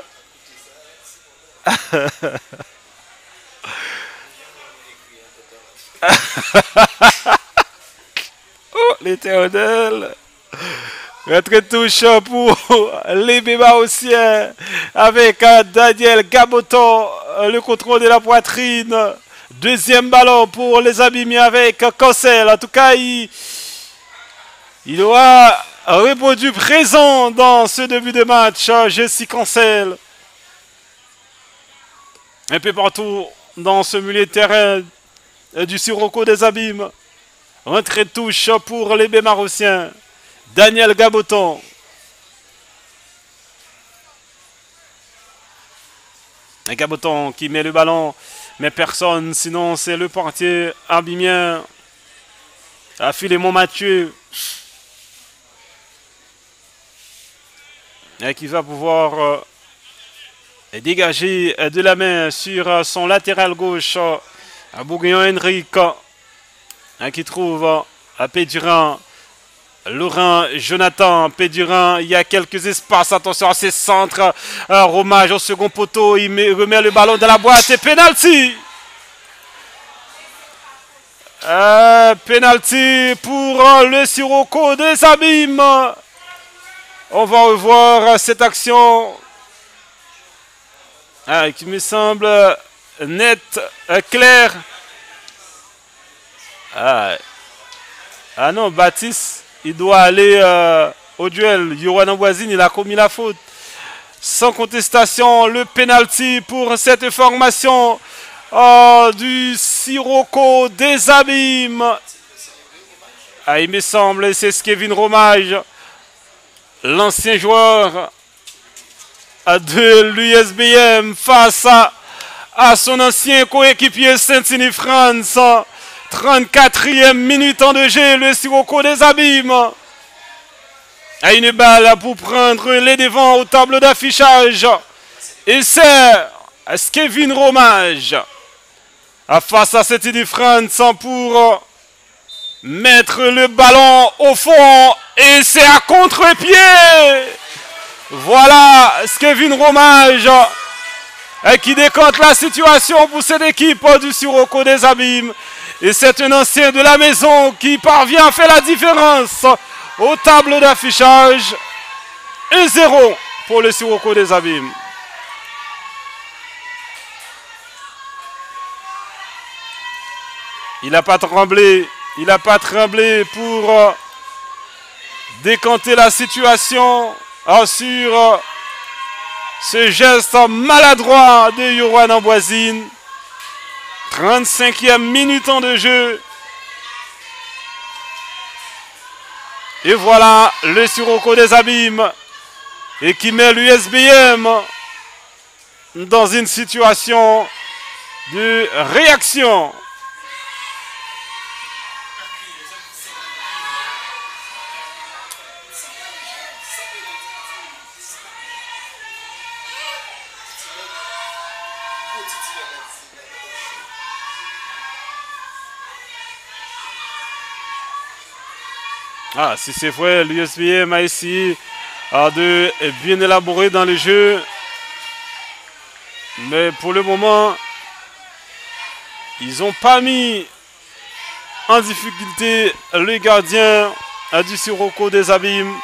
H: Oh, l'éternel. Notre touche pour les Bémarossiens avec Daniel Gaboton, le contrôle de la poitrine. Deuxième ballon pour les Abîmes avec Cancel. En tout cas, il, il aura répondu présent dans ce début de match. Jessie Cancel. Un peu partout dans ce milieu de terrain du Sirocco des Abîmes. Rentrée de touche pour les Bémarossiens. Daniel Gaboton. Gaboton qui met le ballon mais personne. Sinon, c'est le portier abimien, à Philémon Mathieu, et qui va pouvoir euh, dégager de la main sur son latéral gauche à Bourguignon Henrique, hein, qui trouve euh, à Pédurin. Laurent Jonathan Pédurin, il y a quelques espaces, attention à ses centres, un Romage au second poteau, il met, remet le ballon dans la boîte et penalty. Euh, penalty pour le Sirocco des Abîmes. On va revoir cette action ah, qui me semble nette, euh, claire. Ah, ah non, Baptiste. Il doit aller euh, au duel. Yohan Amboisine, il a commis la faute. Sans contestation, le penalty pour cette formation oh, du Sirocco des Abîmes. Ah, il me semble, c'est Kevin Romage, l'ancien joueur de l'U S B M face à, à son ancien coéquipier Saint-Denis France. trente-quatrième minute en de jeu, le Sirocco des Abîmes a une balle pour prendre les devants au tableau d'affichage. Et c'est Kevin Romage face à cette de France pour mettre le ballon au fond. Et c'est à contre-pied. Voilà Kevin Romage qui décompte la situation pour cette équipe du Sirocco des Abîmes. Et c'est un ancien de la maison qui parvient à faire la différence au tableau d'affichage. un zéro pour le Sirocco des Abîmes. Il n'a pas tremblé. Il n'a pas tremblé pour décanter la situation sur ce geste maladroit de Yohan Amboisine. trente-cinquième minute en de jeu. Et voilà le Sirocco des Abîmes et qui met l'U S B M dans une situation de réaction. Ah, si c'est vrai, l'U S B M a essayé ah, de bien élaborer dans le jeu. Mais pour le moment, ils n'ont pas mis en difficulté le gardien ah, du Sirocco des Abîmes.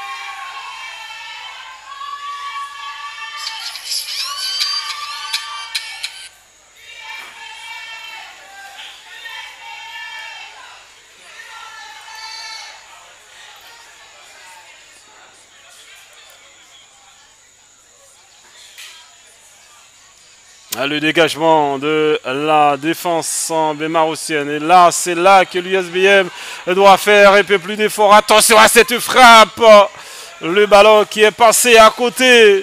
H: Le dégagement de la défense bémarossienne. Et là, c'est là que l'U S B M doit faire un peu plus d'efforts. Attention à cette frappe. Le ballon qui est passé à côté.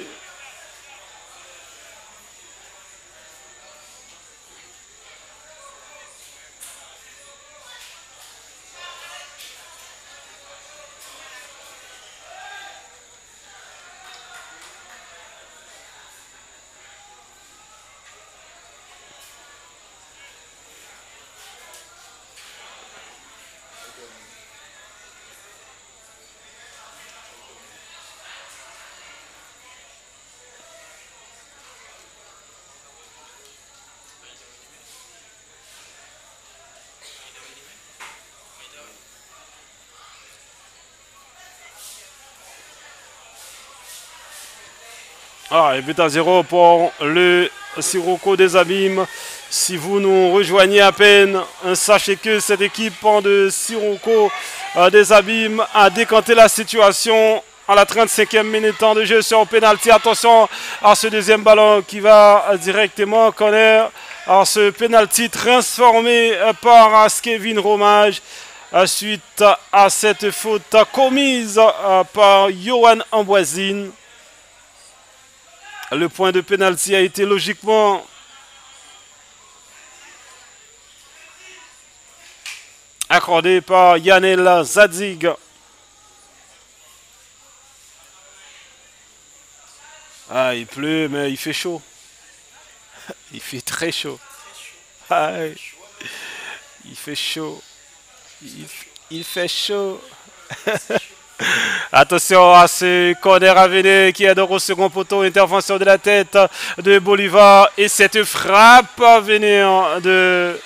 H: Ah, et but à zéro pour le Sirocco des Abîmes. Si vous nous rejoignez à peine, sachez que cette équipe de Sirocco des Abîmes a décanté la situation à la trente-cinquième minute de jeu sur pénalty. Attention à ce deuxième ballon qui va directement en corner. Alors ce pénalty transformé par Kevin Romage suite à cette faute commise par Yohan Amboisine. Le point de pénalty a été logiquement accordé par Yanel Zadig. Ah, il pleut, mais il fait chaud. Il fait très chaud. Ah, il fait chaud. Il, il fait chaud. Attention à ce corner à venir qui est au second poteau. Intervention de la tête de Bolivar. Et cette frappe à venir de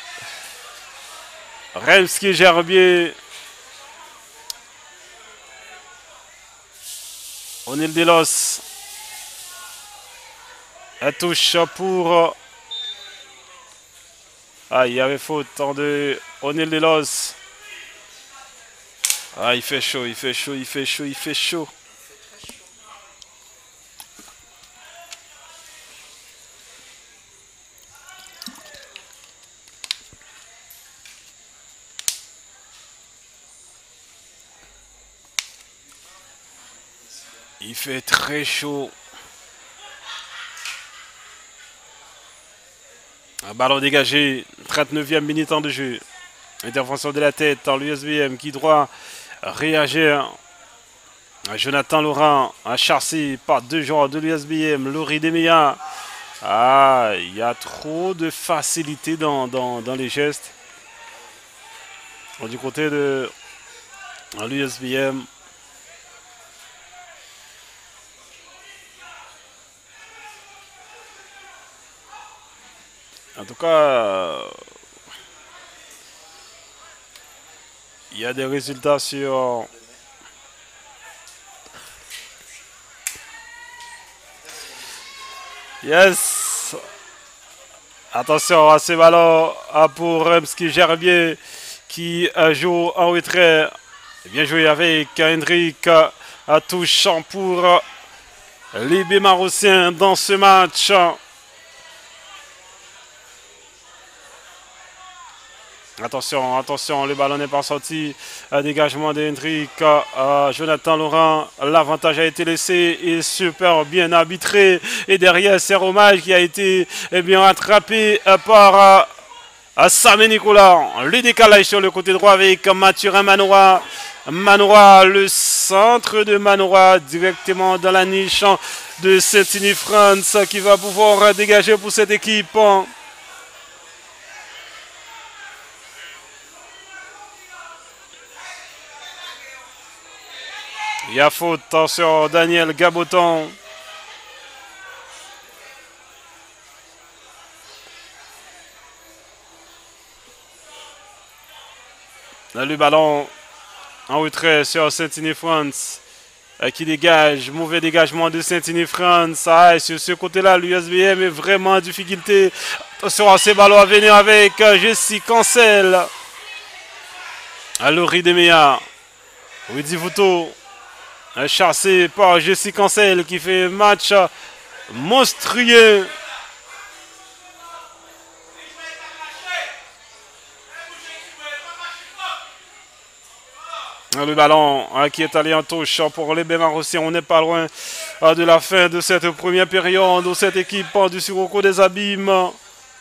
H: Remski-Gerbier. Onil Delos. La touche pour... Ah, il y avait faute de Onil Delos. Ah, il fait chaud, il fait chaud, il fait chaud, il fait chaud. Il fait très chaud. Un ballon dégagé, trente-neuvième minute de jeu. Intervention de la tête dans l'U S B M qui doit réagir. Jonathan Laurent a chassé par deux joueurs de l'U S B M. Laurie Demia. Ah, il y a trop de facilité dans, dans, dans les gestes. Du côté de l'U S B M. En tout cas, il y a des résultats sur yes. Attention à ce ballon pour Remski-Gerbier qui joue en retrait. Bien joué avec Hendrik à touchant pour les Bémarossiens dans ce match. Attention, attention, le ballon n'est pas sorti. Un dégagement d'Hendrik, euh, Jonathan Laurent. L'avantage a été laissé et super bien arbitré. Et derrière, c'est Romage qui a été eh bien rattrapé euh, par euh, Samé Nicolas. Le décalage sur le côté droit avec Mathurin Manoa. Manoa, le centre de Manoa directement dans la niche de Saint-Denis-France qui va pouvoir dégager pour cette équipe. Il y a faute sur Daniel Gaboton. Le ballon en retrait sur Saint-Denis-France qui dégage. Mauvais dégagement de Saint-Denis-France. Ah, sur ce côté-là, l'U S B M est vraiment en difficulté. Attention à ces ballons à venir avec Jessie Cancel. À Laurie Demea. Rudy Vouto. Chassé par Jessie Cancel qui fait un match monstrueux. Le ballon qui est allé en touche pour les Bémarossiens. On n'est pas loin de la fin de cette première période où cette équipe du Sirocco des Abîmes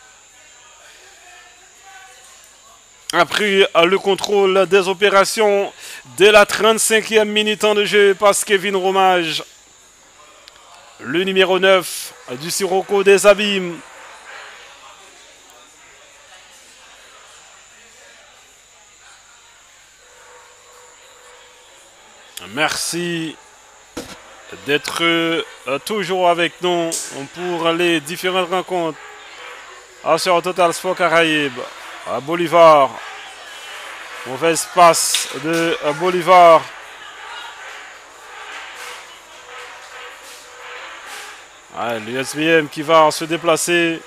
H: a pris le contrôle des opérations dès la trente-cinquième minute de jeu par Kevin Romage, le numéro neuf du Sirocco des Abîmes. Merci d'être toujours avec nous pour les différentes rencontres sur Total Sport Caraïbes. À Bolivar, mauvaise passe de Bolivar. Ah, l'U S B M qui va se déplacer.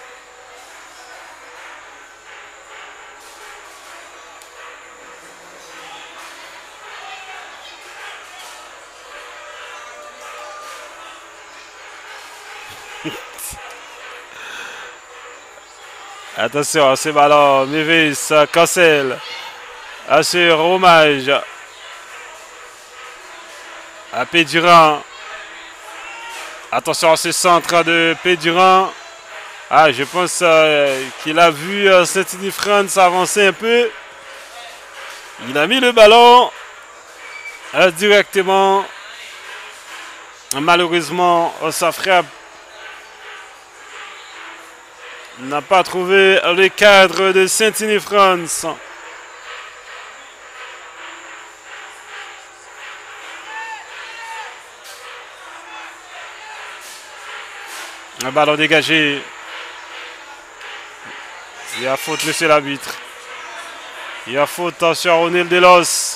H: Attention à ce ballon, Mévis, Cancel, assure hommage à Péduran. Attention à ce centre de Péduran. Ah, je pense euh, qu'il a vu euh, Saint-Denis-France avancer un peu. Il a mis le ballon euh, directement. Malheureusement, sa frappe n'a pas trouvé le cadre de Saint-Denis-France. Un ballon dégagé. Il y a faute, monsieur l'arbitre. Il y a faute sur O'Neill Delos.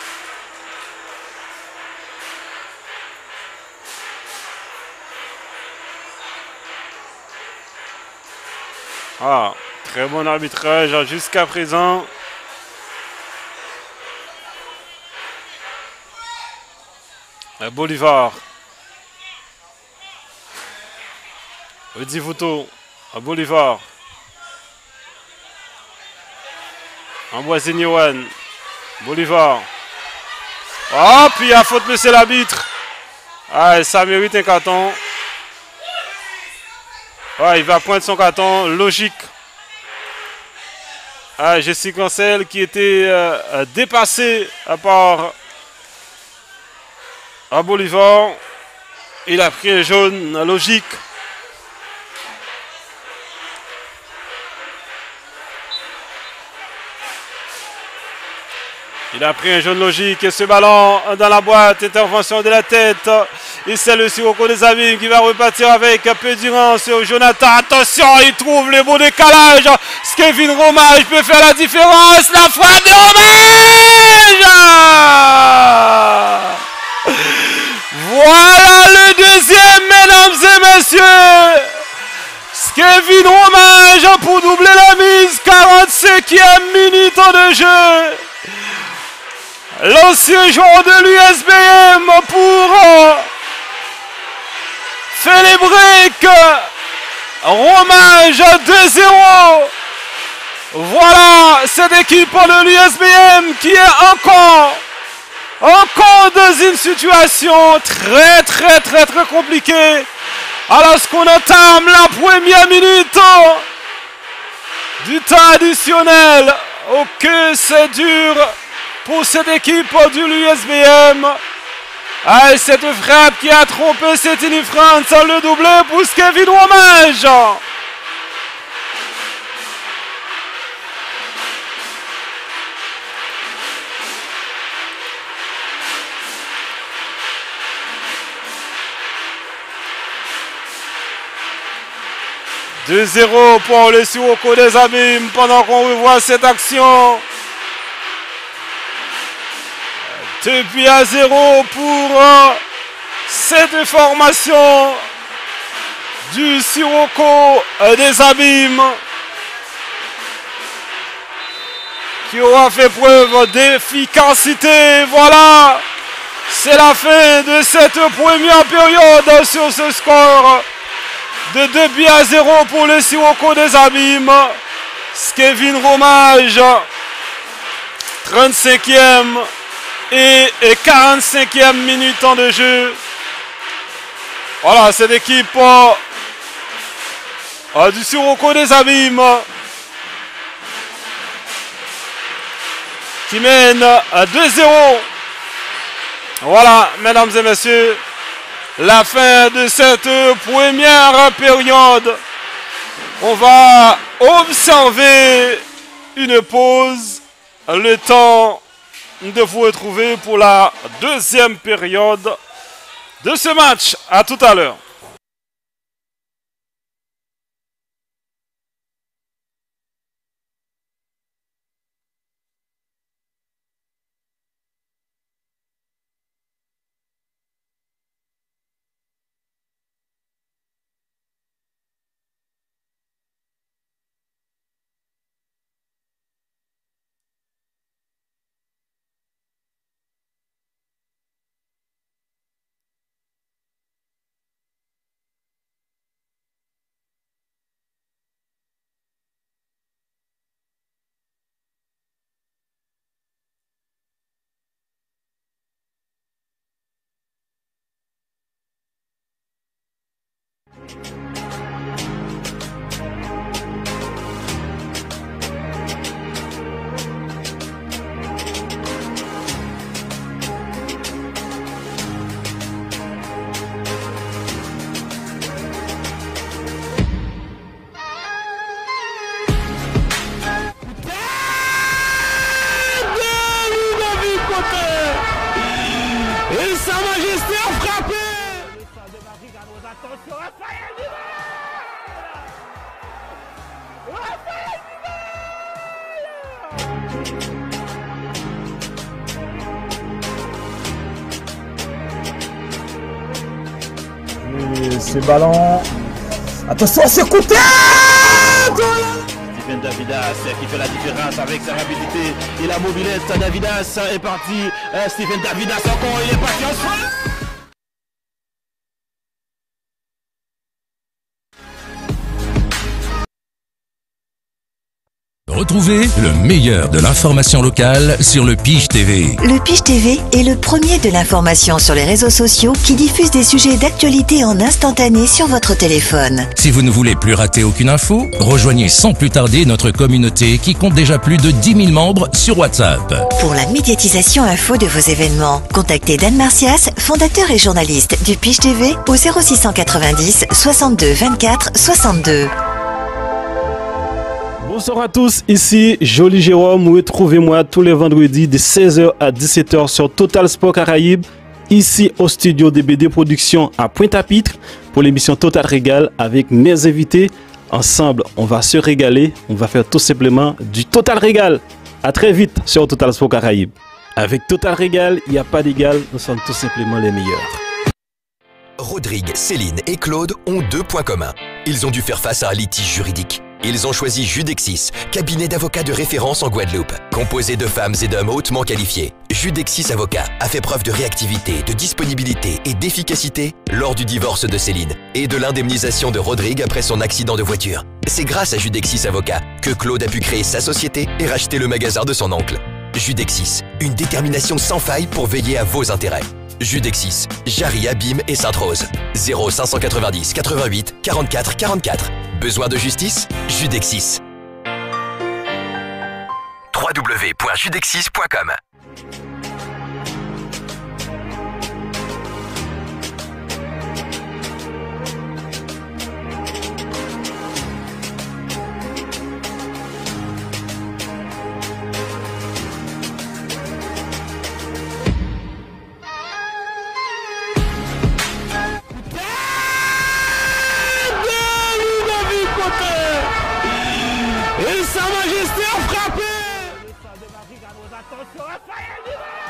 H: Ah, très bon arbitrage jusqu'à présent. Bolivar. Edi Vuto. Bolivar. Amboisine Yohan. Bolivar. Oh, puis il y a faute, monsieur l'arbitre. Ah, ça mérite un carton. Ouais, il va prendre son carton, logique. Ah, Jesse Cancel qui était euh, dépassé par à Bolivar. Il a pris un jaune, logique. Il a pris un jaune logique et ce ballon dans la boîte, intervention de la tête. Et c'est le Sirocco des Abîmes qui va repartir avec un peu d'urgence sur Jonathan. Attention, il trouve le beau décalage. Kevin Romage peut faire la différence. La frappe de Romage. Voilà le deuxième, mesdames et messieurs. Kevin Romage pour doubler la mise. quarante-cinquième minute de jeu. L'ancien joueur de l'U S B M pour euh, faire les breaks. Romage deux zéro. Voilà cette équipe de l'U S B M qui est encore, encore dans une situation très très très très compliquée. Alors qu'on entame la première minute du temps additionnel. Ok, c'est dur pour cette équipe du l'U S B M. Ah, cette frappe qui a trompé Saint-Denis-France, le doublé pour Kevin Romage. deux zéro pour le Sirocco des Abîmes pendant qu'on revoit cette action. deux buts à zéro pour euh, cette formation du Sirocco euh, des Abîmes qui aura fait preuve d'efficacité. Voilà, c'est la fin de cette première période sur ce score de deux buts à zéro pour le Sirocco des Abîmes. Kevin Romage, trente-cinquième et quarante-cinquième minute en de jeu. Voilà, cette équipe euh, du Sirocco des Abîmes qui mène à deux zéro. Voilà, mesdames et messieurs, la fin de cette première période. On va observer une pause, le temps de vous retrouver pour la deuxième période de ce match. À tout à l'heure.
B: Et c'est ballon. Attention, c'est côté.
C: Stephen Davidas qui fait la différence avec sa rapidité et la mobilette. Davidas est parti. Euh, Stephen Davidas encore, il est parti en sol.
E: Retrouvez le meilleur de l'information locale sur le Pige T V.
F: Le Pige T V est le premier de l'information sur les réseaux sociaux qui diffuse des sujets d'actualité en instantané sur votre téléphone.
E: Si vous ne voulez plus rater aucune info, rejoignez sans plus tarder notre communauté qui compte déjà plus de dix mille membres sur WhatsApp.
F: Pour la médiatisation info de vos événements, contactez Dan Martias, fondateur et journaliste du Pige T V au zéro six cent quatre-vingt-dix soixante-deux vingt-quatre soixante-deux.
D: Bonsoir à tous, ici Joli Jérôme. Retrouvez-moi tous les vendredis de seize heures à dix-sept heures sur Total Sport Caraïbes, ici au studio D B D Productions à Pointe-à-Pitre pour l'émission Total Régal avec mes invités. Ensemble, on va se régaler, on va faire tout simplement du Total Régal. À très vite sur Total Sport Caraïbes. Avec Total Régal, il n'y a pas d'égal, nous sommes tout simplement les meilleurs.
A: Rodrigue, Céline et Claude ont deux points communs. Ils ont dû faire face à un litige juridique. Ils ont choisi Judexis, cabinet d'avocats de référence en Guadeloupe, composé de femmes et d'hommes hautement qualifiés. Judexis Avocat a fait preuve de réactivité, de disponibilité et d'efficacité lors du divorce de Céline et de l'indemnisation de Rodrigue après son accident de voiture. C'est grâce à Judexis Avocat que Claude a pu créer sa société et racheter le magasin de son oncle. Judexis, une détermination sans faille pour veiller à vos intérêts. Judexis, Jarry, Abîme et Sainte-Rose. zéro cinq cent quatre-vingt-dix quatre-vingt-huit quarante-quatre quarante-quatre. Besoin de justice? Judexis. w w w point judexis point com.
C: Et sa majesté a frappé. Le sang de Marie Ganoz, attention, Raphaël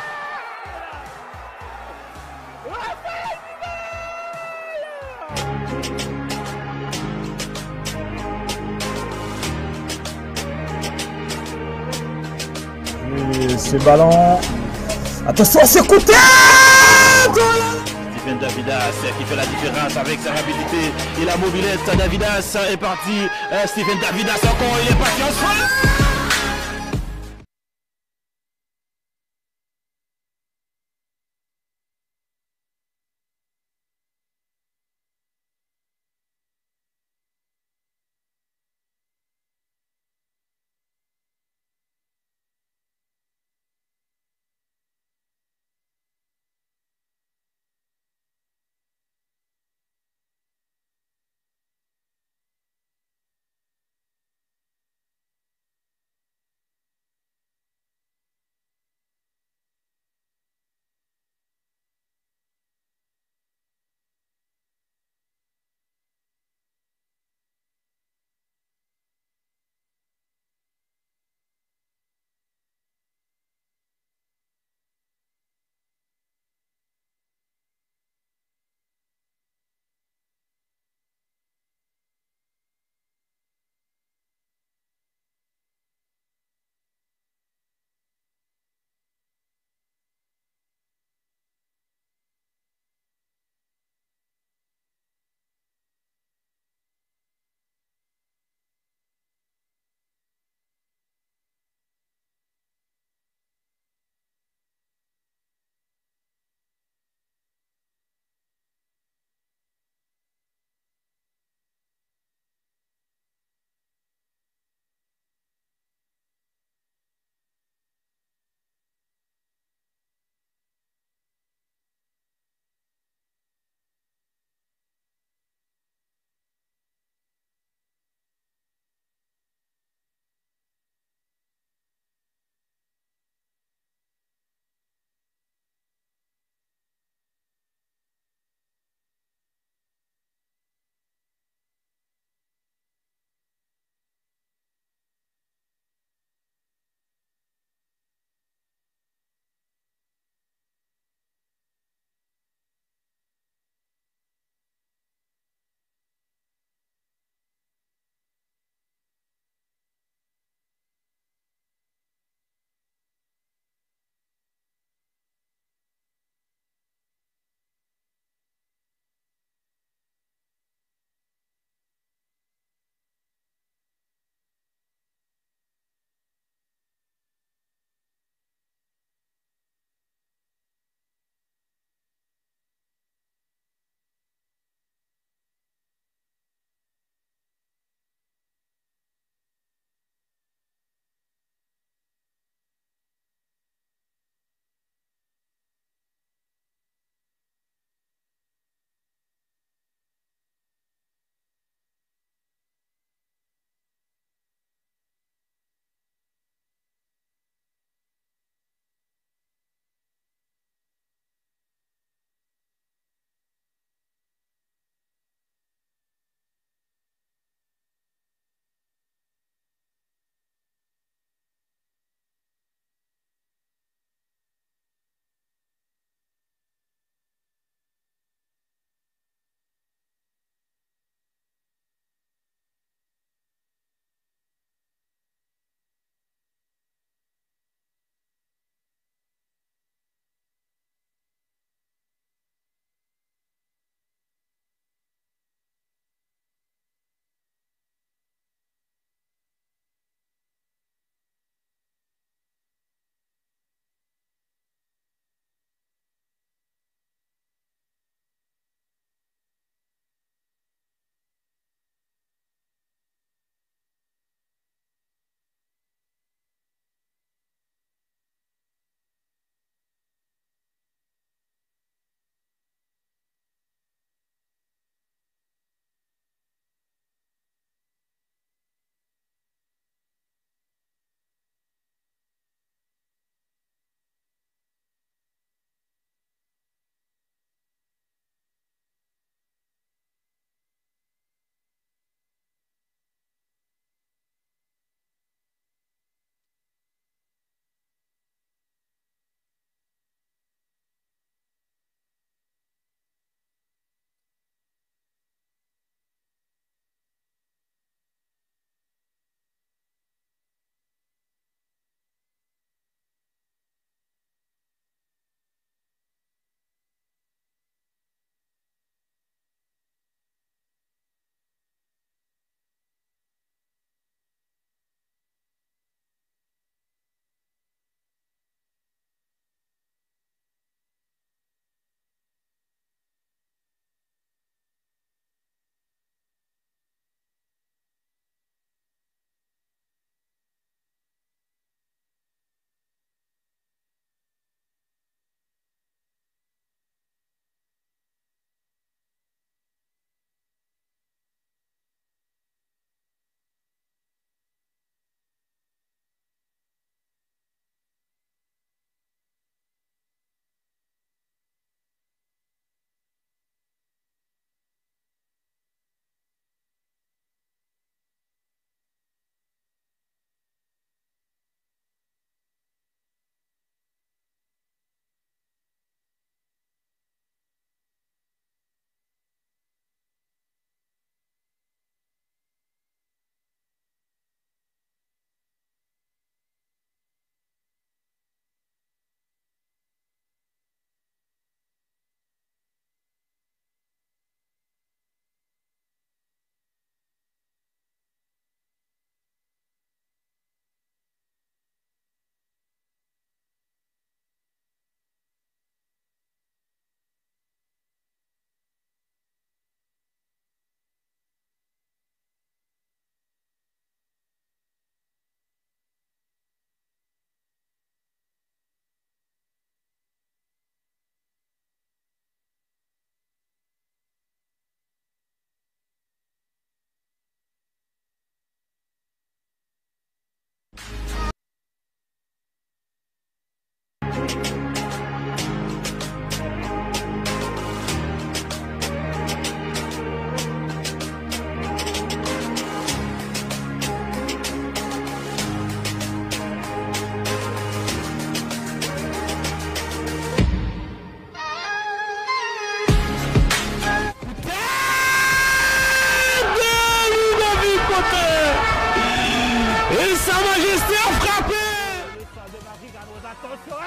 B: Et c'est ballon. Attention, c'est côté.
C: Stephen Davidas qui fait la différence avec sa rapidité et la mobilette. Davidas est parti. Euh, Stephen Davidas encore, il est parti en sol.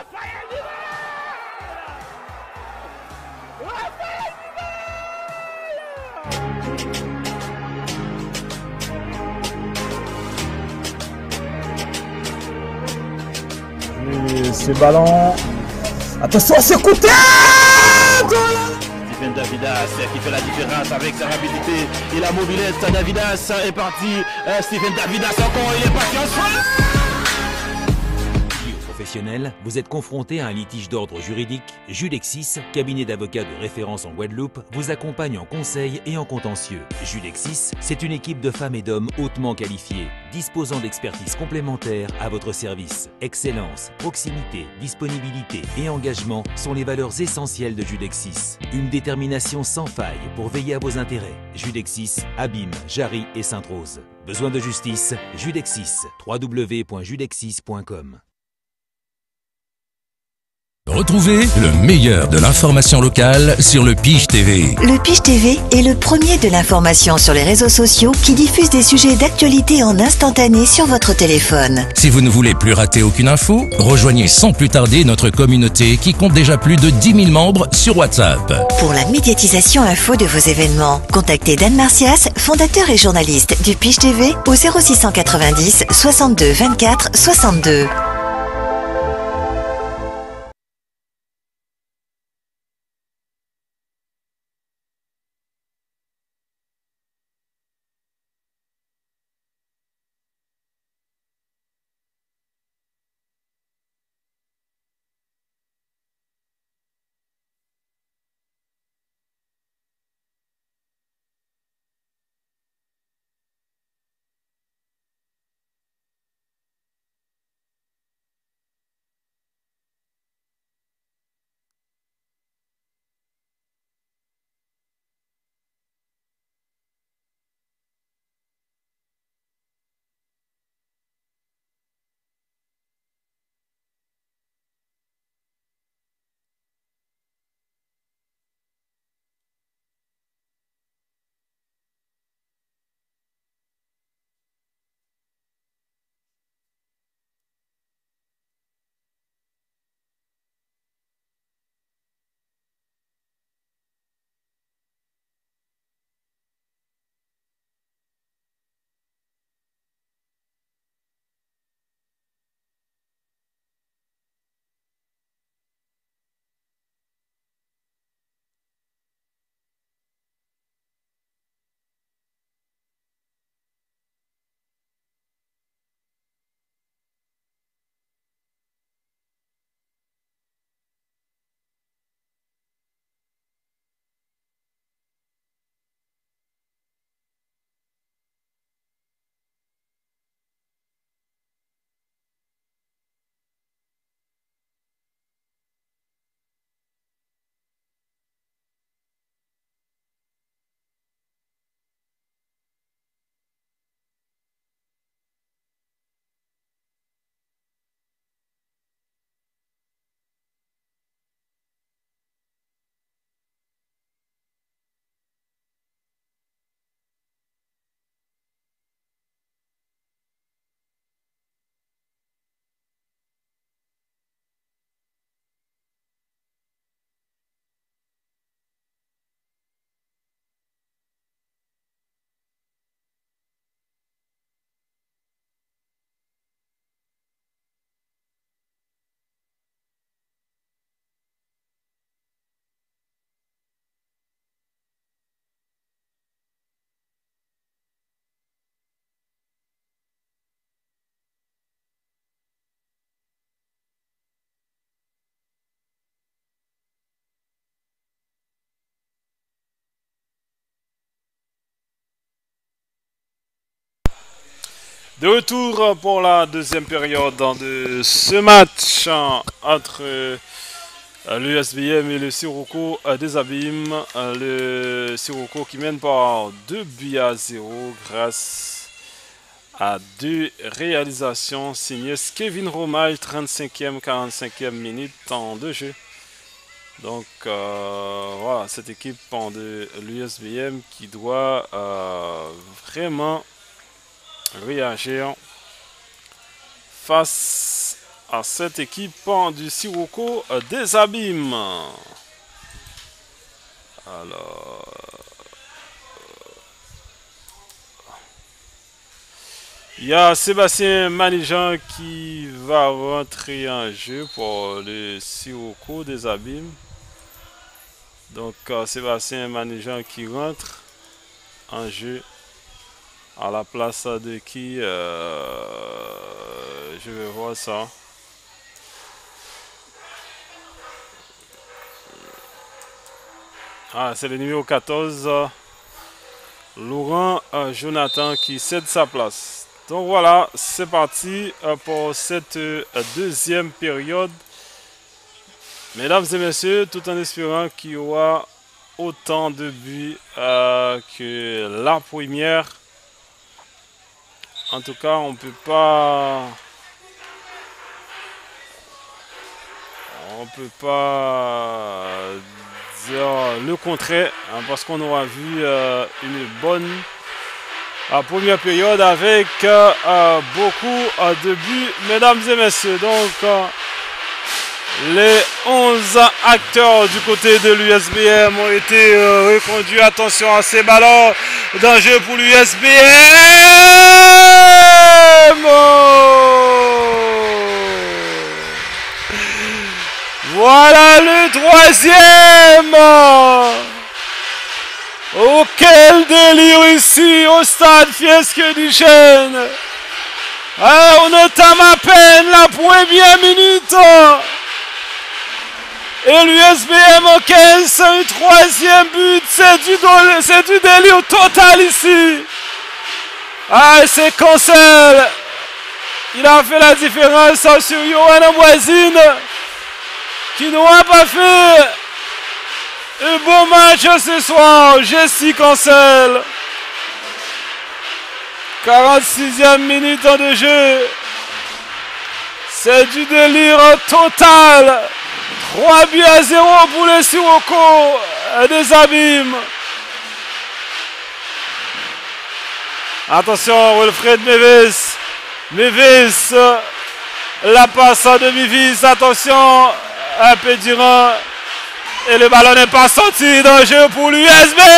B: Et ce ballon. Attention, c'est côté.
C: Steven Davidas qui fait la différence avec sa rapidité et la mobilette. Davidas est parti. Euh, Steven Davidas encore, il est parti en soin.
G: Professionnel, vous êtes confronté à un litige d'ordre juridique, Judexis, cabinet d'avocats de référence en Guadeloupe, vous accompagne en conseil et en contentieux. Judexis, c'est une équipe de femmes et d'hommes hautement qualifiés, disposant d'expertise complémentaire à votre service. Excellence, proximité, disponibilité et engagement sont les valeurs essentielles de Judexis. Une détermination sans faille pour veiller à vos intérêts. Judexis, Abîme, Jarry et Sainte-Rose. Besoin de justice, Judexis, w w w point judexis point com.
E: Retrouvez le meilleur de l'information locale sur le Pige T V.
F: Le Pige T V est le premier de l'information sur les réseaux sociaux qui diffuse des sujets d'actualité en instantané sur votre téléphone.
E: Si vous ne voulez plus rater aucune info, rejoignez sans plus tarder notre communauté qui compte déjà plus de dix mille membres sur WhatsApp.
F: Pour la médiatisation info de vos événements, contactez Dan Marcias, fondateur et journaliste du Pige T V au zéro six cent quatre-vingt-dix soixante-deux vingt-quatre soixante-deux.
H: De retour pour la deuxième période de ce match entre l'U S B M et le Sirocco des Abîmes. Le Sirocco qui mène par deux buts à zéro grâce à deux réalisations signées Kevin Romaille, trente-cinquième, quarante-cinquième minute en deux jeux. Donc euh, voilà, cette équipe de l'U S B M qui doit euh, vraiment réagir face à cette équipe du Sirocco des Abîmes. Alors... Il y a Sébastien Manijan qui va rentrer en jeu pour le Sirocco des Abîmes. Donc euh, Sébastien Manijan qui rentre en jeu à la place de qui euh, je vais voir ça. Ah, c'est le numéro quatorze, euh, Laurent euh, Jonathan qui cède sa place. Donc voilà, c'est parti euh, pour cette euh, deuxième période. Mesdames et messieurs, tout en espérant qu'il y aura autant de buts euh, que la première. En tout cas, on ne peut pas... On peut pas dire le contraire, hein, parce qu'on aura vu euh, une bonne euh, première période avec euh, euh, beaucoup euh, de buts, mesdames et messieurs. Donc, euh, les onze acteurs du côté de l'U S B M ont été euh, reconduits. Attention à ces ballons d'enjeu pour l'U S B M. Oh, voilà le troisième. Oh, quel délire ici au stade Fiesque du Chêne. Ah, on entame à peine la première minute. Et l'U S B M encaisse un troisième but. C'est du, du délire total ici. Ah, c'est Cancel. Il a fait la différence sur Johan Amboisine, qui n'aura pas fait un bon match ce soir. Jessie Cancel. quarante-sixième minute de jeu. C'est du délire total. trois buts à zéro pour le Sirocco des Abîmes. Attention, Wilfred Mevis. Mevis. La passe de Mevis. Attention, un peu durant. Et le ballon n'est pas sorti dans le jeu pour l'U S B.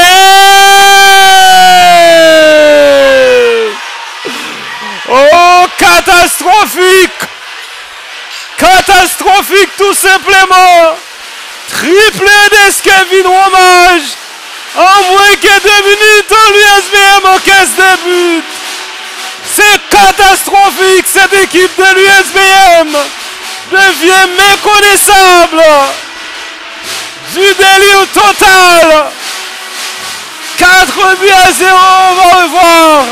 H: Oh, catastrophique. Catastrophique tout simplement. Triplé d'Esquevin Romage. En moins que deux minutes, l'U S B M encaisse des buts. C'est catastrophique. Cette équipe de l'U S B M devient méconnaissable. Du délire total. quatre buts à zéro, on va revoir.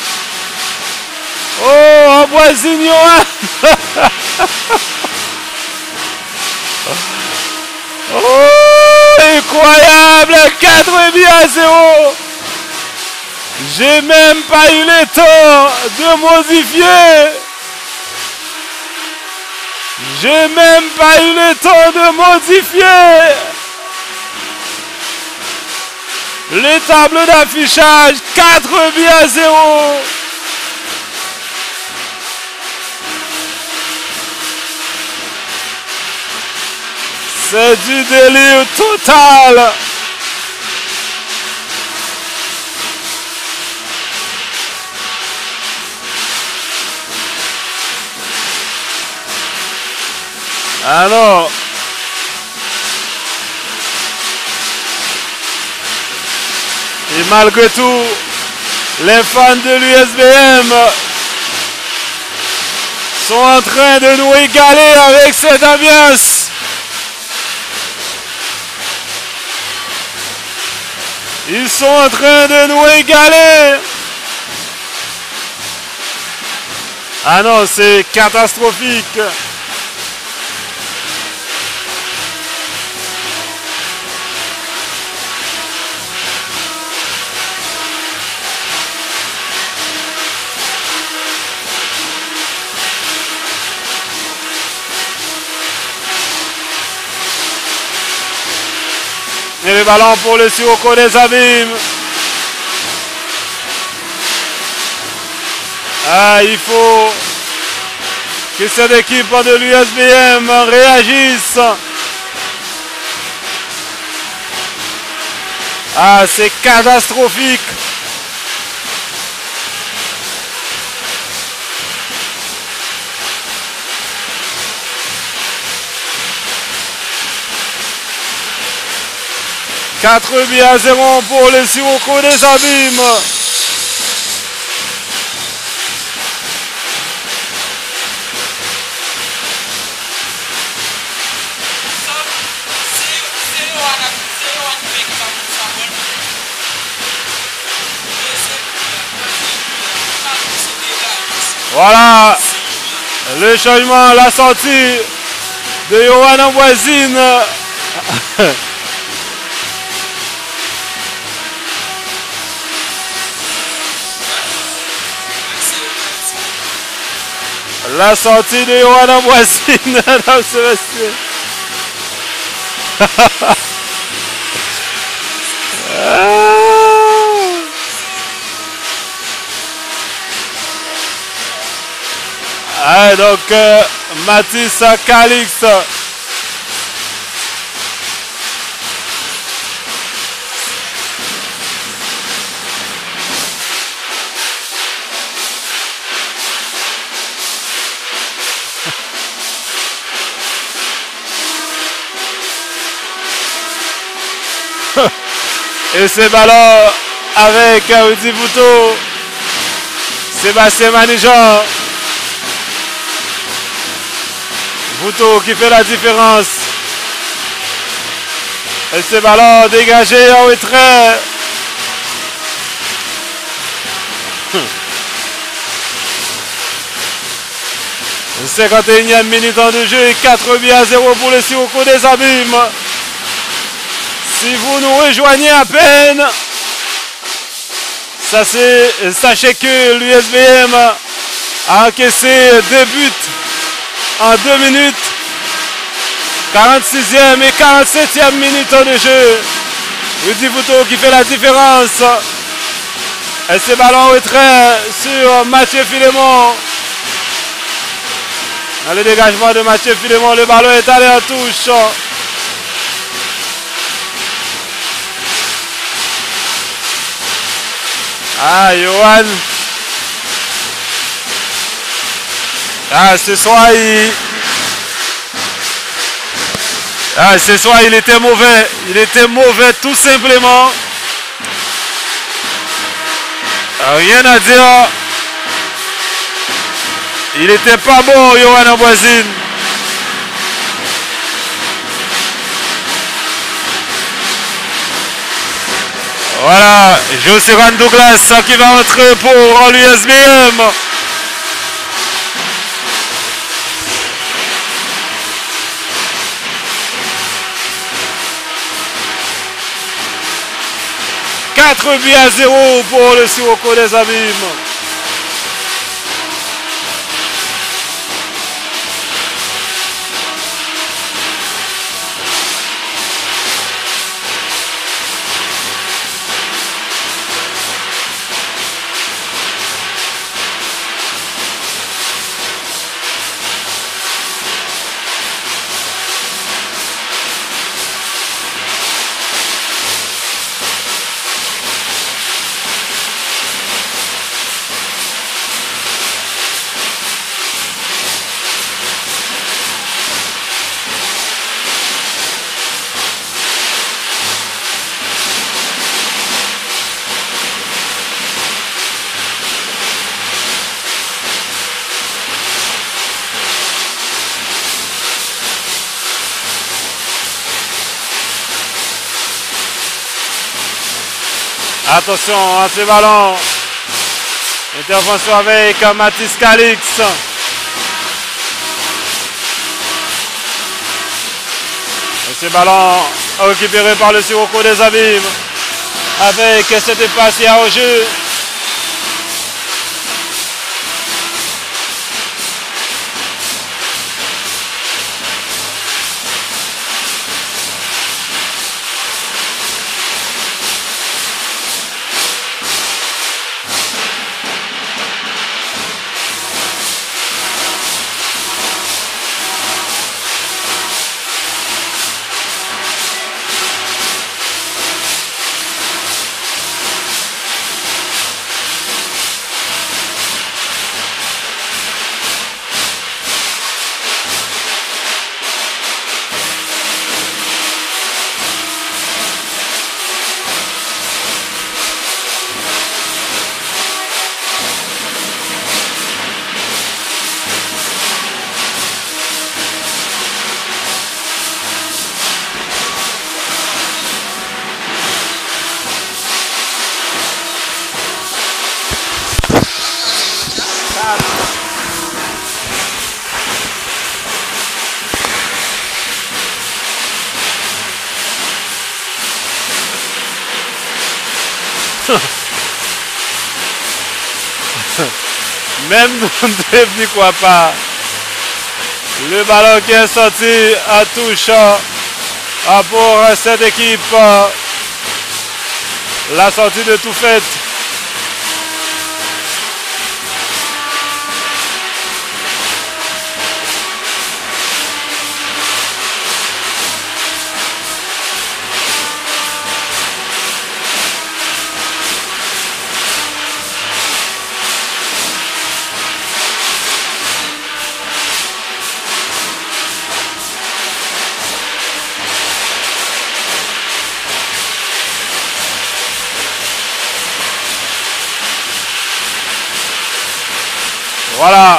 H: Oh, Amboisine. Oh, incroyable, quatre buts à zéro. J'ai même pas eu le temps de modifier. J'ai même pas eu le temps de modifier les tableaux d'affichage. Quatre buts à zéro. C'est du délire total. Alors, et malgré tout, les fans de l'U S B M sont en train de nous égaler avec cette ambiance. Ils sont en train de nous égaler. Ah non, c'est catastrophique. Et le ballon pour le Sirocco des Abîmes. Ah, il faut que cette équipe de l'U S B M réagisse. Ah, c'est catastrophique. quatre buts à zéro pour les Sirocco des Abîmes. Voilà le changement, la sortie de Yohan Voisine. La sortie de Yohan Voisine dans ce vestiaire. Ah, donc euh, Mathis Calix. Et ce ballon avec Rudy Bouteau, Sébastien Manigeant. Bouteau qui fait la différence. Et ce ballon dégagé en retrait. cinquante et unième minute de jeu et quatre buts à zéro pour les Sirocco des Abîmes. Si vous nous rejoignez à peine, ça c'est, sachez que l'U S B M a encaissé deux buts en deux minutes. quarante-sixième et quarante-septième minute de jeu. Rudy Bouteau qui fait la différence. Et ce ballon retrait sur Mathieu Filemon. Dans le dégagement de Mathieu Filemon, le ballon est allé en touche. Ah, Yohan. Ah, ce soir, il... Ah, ce soir, il était mauvais. Il était mauvais, tout simplement. Rien à dire. Il était pas bon, Yohan Voisine. Voilà, Joséran Douglas qui va entrer pour l'U S B M. quatre buts à zéro pour le Sirocco des Abîmes. Attention à ce ballon. Intervention avec Mathis Calix. Et ce ballon récupéré par le Sirocco des Abîmes. Avec cette passe au jeu. Même depuis quoi pas. Le ballon qui est sorti à touche pour cette équipe. La sortie de tout fait. Voilà.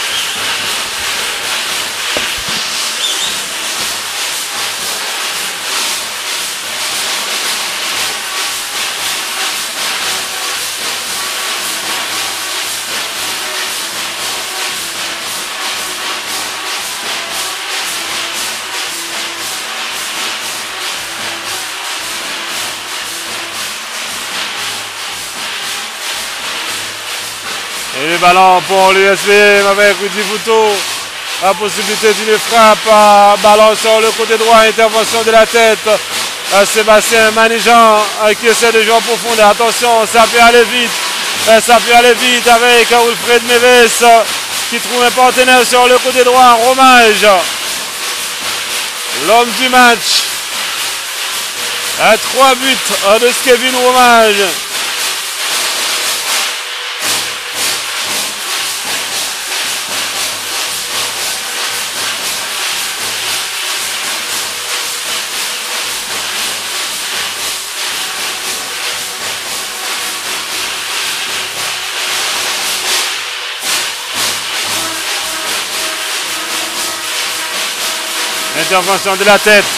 H: Et le ballon pour l'U S B M avec Rudy Vouto. La possibilité d'une frappe. Ballon sur le côté droit. Intervention de la tête. Sébastien Manijan qui essaie de jouer en profondeur. Attention, ça peut aller vite. Ça peut aller vite avec Wilfred Meves qui trouve un partenaire sur le côté droit. Romage. L'homme du match. À trois buts de Kevin Romage. Intervention de la tête.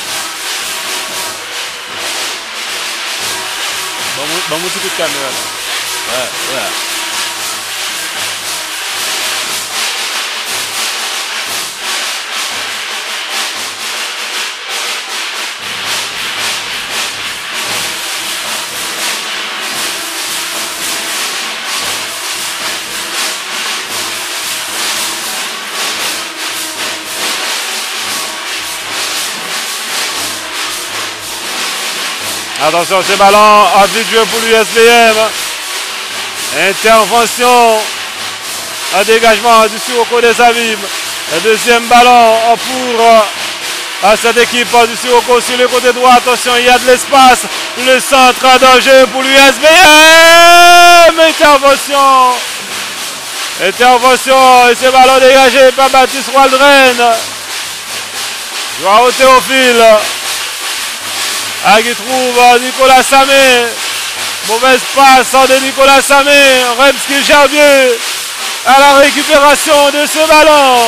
H: Bon, bon, bon, petit coup de caméra. Ouais, ouais. Attention, ce ballon a vite joué pour l'U S B M. Intervention. Un dégagement du Sirocco des Abîmes. Le deuxième ballon pour à cette équipe du Sirocco sur le côté droit. Attention, il y a de l'espace. Le centre danger pour l'U S B M. Intervention. Intervention. Et ce ballon dégagé par Baptiste Waldren. Joao Théophile. Ah, qui trouve Nicolas Samé. Mauvaise passe de Nicolas Samé. Rems qui gère mieux à la récupération de ce ballon.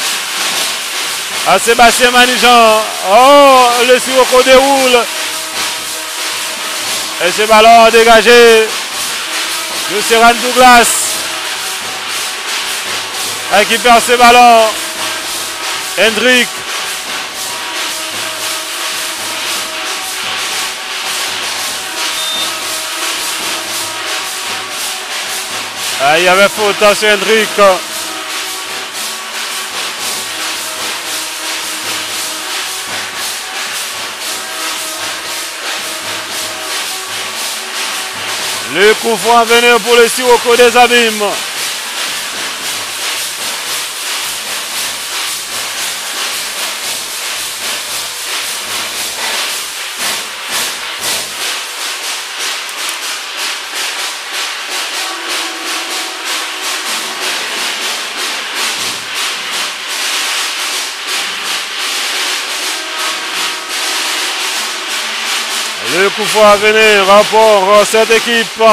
H: À Sébastien Manijan. Oh, le Sirocco déroule. Et ce ballon dégagé de Serran Douglas. Ah, qui perd ce ballon. Hendrik. Ah, il y avait faute sur Hendrik. Le coup franc à venir pour le Sirocco des Abîmes. Le coup franc à venir pour cette équipe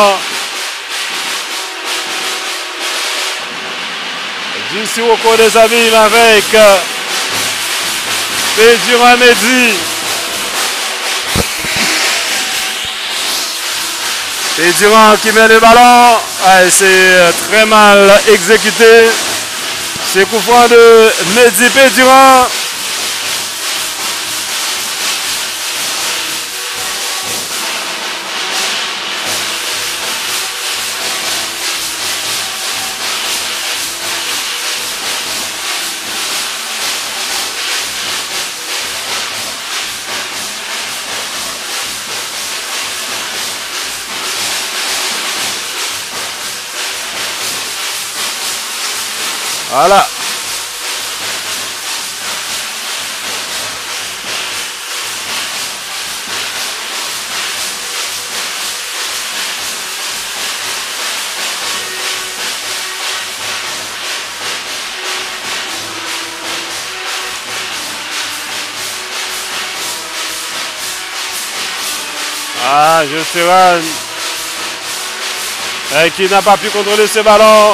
H: du Sirocco des Abîmes avec Pédura Mehdi. Pédura qui met le ballon. C'est très mal exécuté. C'est coup franc de Mehdi Pédura. Voilà. Ah, Josteran eh, qui n'a pas pu contrôler ce ballon.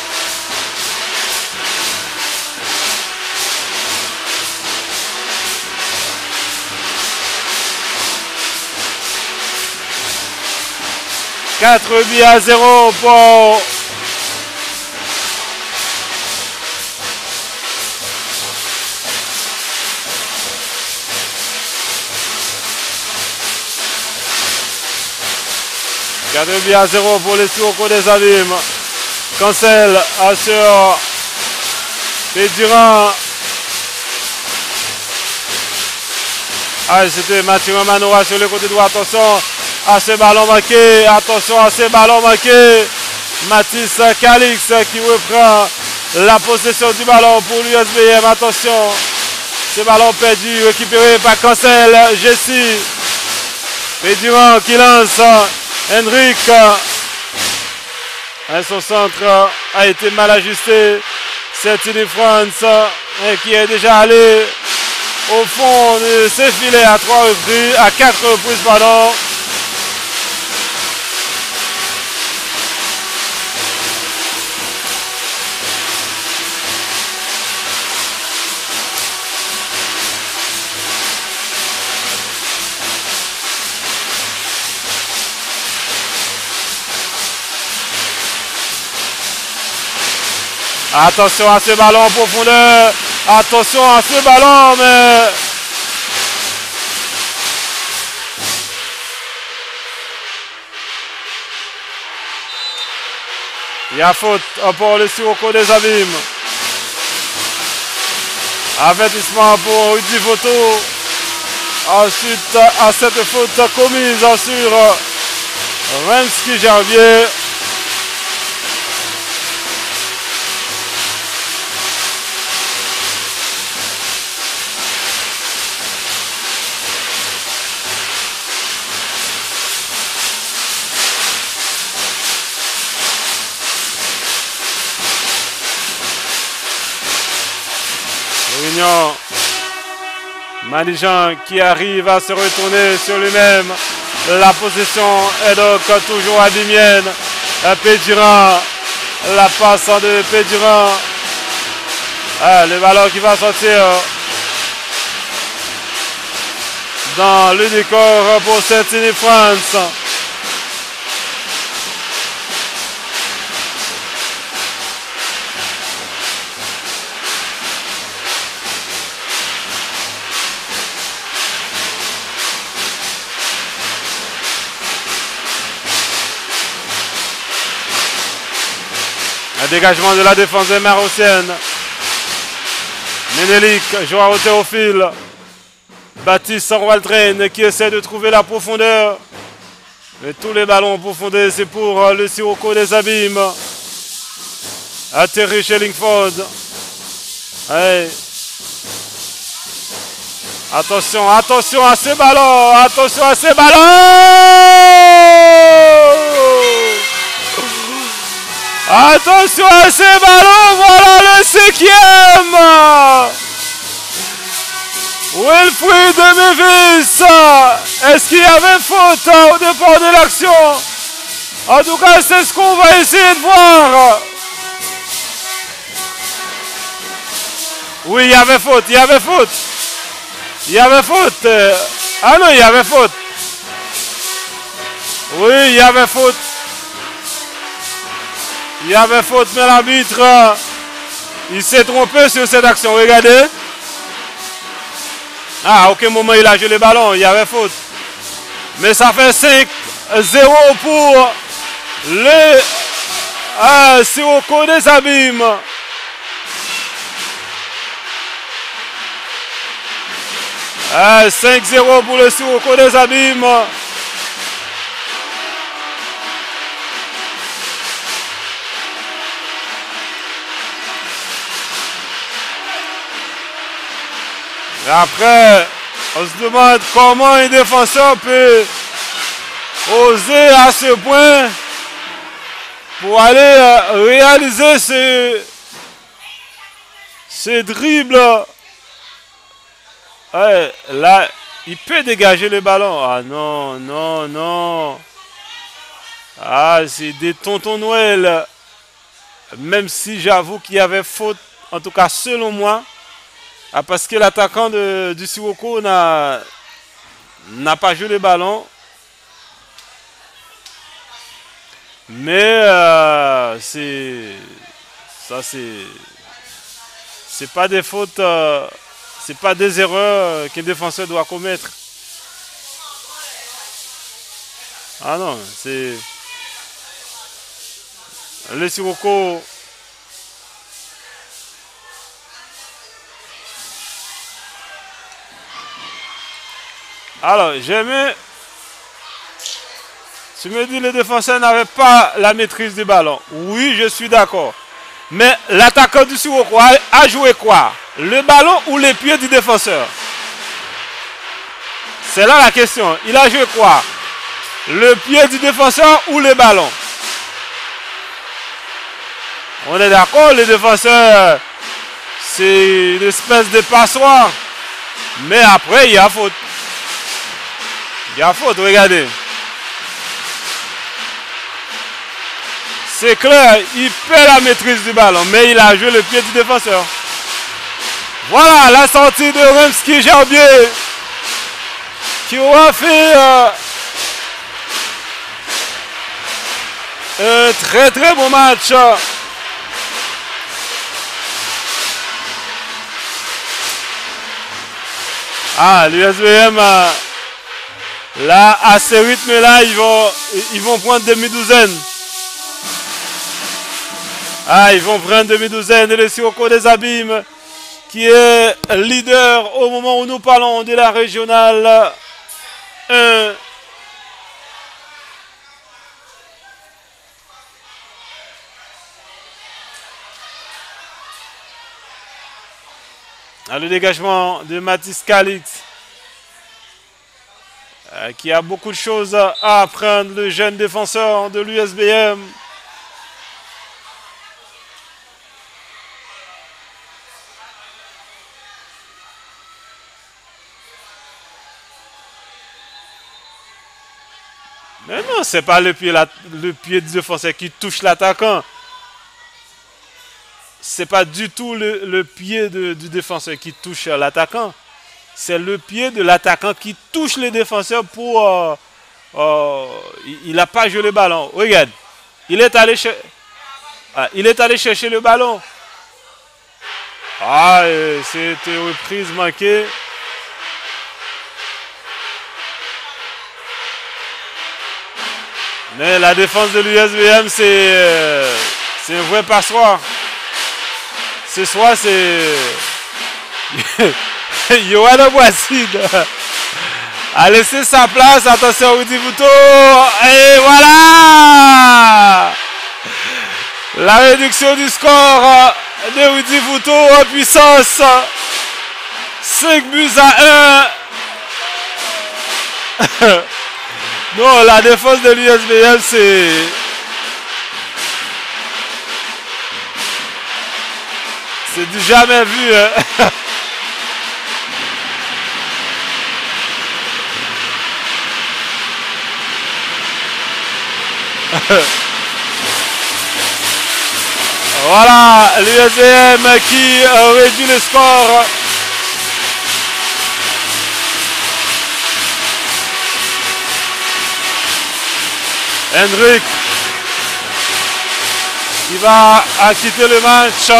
H: quatre buts à zéro pour quatre buts à zéro pour les Sirocco des Abîmes. Cancel sur Pédurant. Ah, c'était Mathieu Manoa sur le côté droit. Attention à ce ballon manqué. Attention à ce ballon manqué. Mathis Calix qui reprend la possession du ballon pour l'U S B M. Attention. Ce ballon perdu, récupéré par Cancel. Jessie. Pédurant qui lance. Hendrik. Son centre a été mal ajusté. C'est une France qui est déjà allé au fond de ses filets à trois reprises, à quatre reprises, pardon. Attention à ce ballon en profondeur. Attention à ce ballon, mais... il y a faute pour le Sirocco des Abîmes. Avertissement pour Rudy Voto. Ensuite, à cette faute commise sur Remski Gervier. Réunion. Manijan qui arrive à se retourner sur lui-même. La possession est donc toujours à Dimienne. Pédurant. La passe de Pédurant. Ah, le ballon qui va sortir dans le décor pour Saint-Denis France. Un dégagement de la défense des Marossiennes. Ménélic, Joao Théophile. Baptiste Waltrain qui essaie de trouver la profondeur. Mais tous les ballons en profondeur, c'est pour le Sirocco des Abîmes. Atterri chez Lingford. Hey. Attention, attention à ces ballons. Attention à ces ballons. Attention à ces ballons, voilà le cinquième. Wilfried Mevis. Est-ce qu'il y avait faute au départ de l'action? En tout cas, c'est ce qu'on va essayer de voir. Oui, il y avait faute, il y avait faute. Il y avait faute. Ah non, il y avait faute. Oui, il y avait faute. Il y avait faute, mais l'arbitre, il s'est trompé sur cette action. Regardez. Ah, à aucun moment il a joué le ballon. Il y avait faute. Mais ça fait cinq zéro pour le euh, Sirocco des Abîmes. Euh, cinq zéro pour le Sirocco des Abîmes. Mais après, on se demande comment un défenseur peut oser à ce point pour aller euh, réaliser ce, ce dribble. Ouais, là, il peut dégager le ballon. Ah non, non, non. Ah, c'est des tontons Noël. Même si j'avoue qu'il y avait faute, en tout cas selon moi. Ah, parce que l'attaquant du Sirocco n'a pas joué le ballon. Mais euh, c'est ça c'est c'est pas des fautes, euh, c'est pas des erreurs qu'un défenseur doit commettre. Ah non, c'est le Sirocco. Alors, j'aimais. Tu me dis le défenseur n'avait pas la maîtrise du ballon. Oui, je suis d'accord. Mais l'attaquant du Sirocco a, a joué quoi? Le ballon ou les pieds du défenseur? C'est là la question. Il a joué quoi? Le pied du défenseur ou le ballon? On est d'accord, le défenseur, c'est une espèce de passoire. Mais après, il y a faute. Il y a faute, regardez. C'est clair, il perd la maîtrise du ballon, mais il a joué le pied du défenseur. Voilà la sortie de Remski Gerbier qui aura fait euh, un très très bon match. Ah, l'U S B M, euh, là, à ce rythme-là, ils vont, ils vont prendre demi-douzaine. Ah, ils vont prendre demi-douzaine. Et le Sirocco des Abîmes, qui est leader au moment où nous parlons de la régionale un. Ah, le dégagement de Mathis Calix, euh, qui a beaucoup de choses à apprendre, le jeune défenseur de l'U S B M. Mais non, c'est pas le pied, la, le pied du défenseur qui touche l'attaquant. C'est pas du tout le, le pied de, du défenseur qui touche l'attaquant. C'est le pied de l'attaquant qui touche le défenseur pour... Euh, euh, il n'a pas joué le ballon. Regarde. Il est allé, ah, il est allé chercher le ballon. Ah, c'était une reprise manquée. Mais la défense de l'U S B M, c'est euh, c'est un vrai passoire. Ce soir, c'est Yoann Boisside a laissé sa place. Attention, Rudy Vouto. Et voilà la réduction du score de Rudy Vouto en puissance. cinq buts à un. Non, la défense de l'U S B M, c'est... C'est du jamais vu. Hein. Voilà, l'U S B M qui réduit le score. Hendrik qui va quitter le match.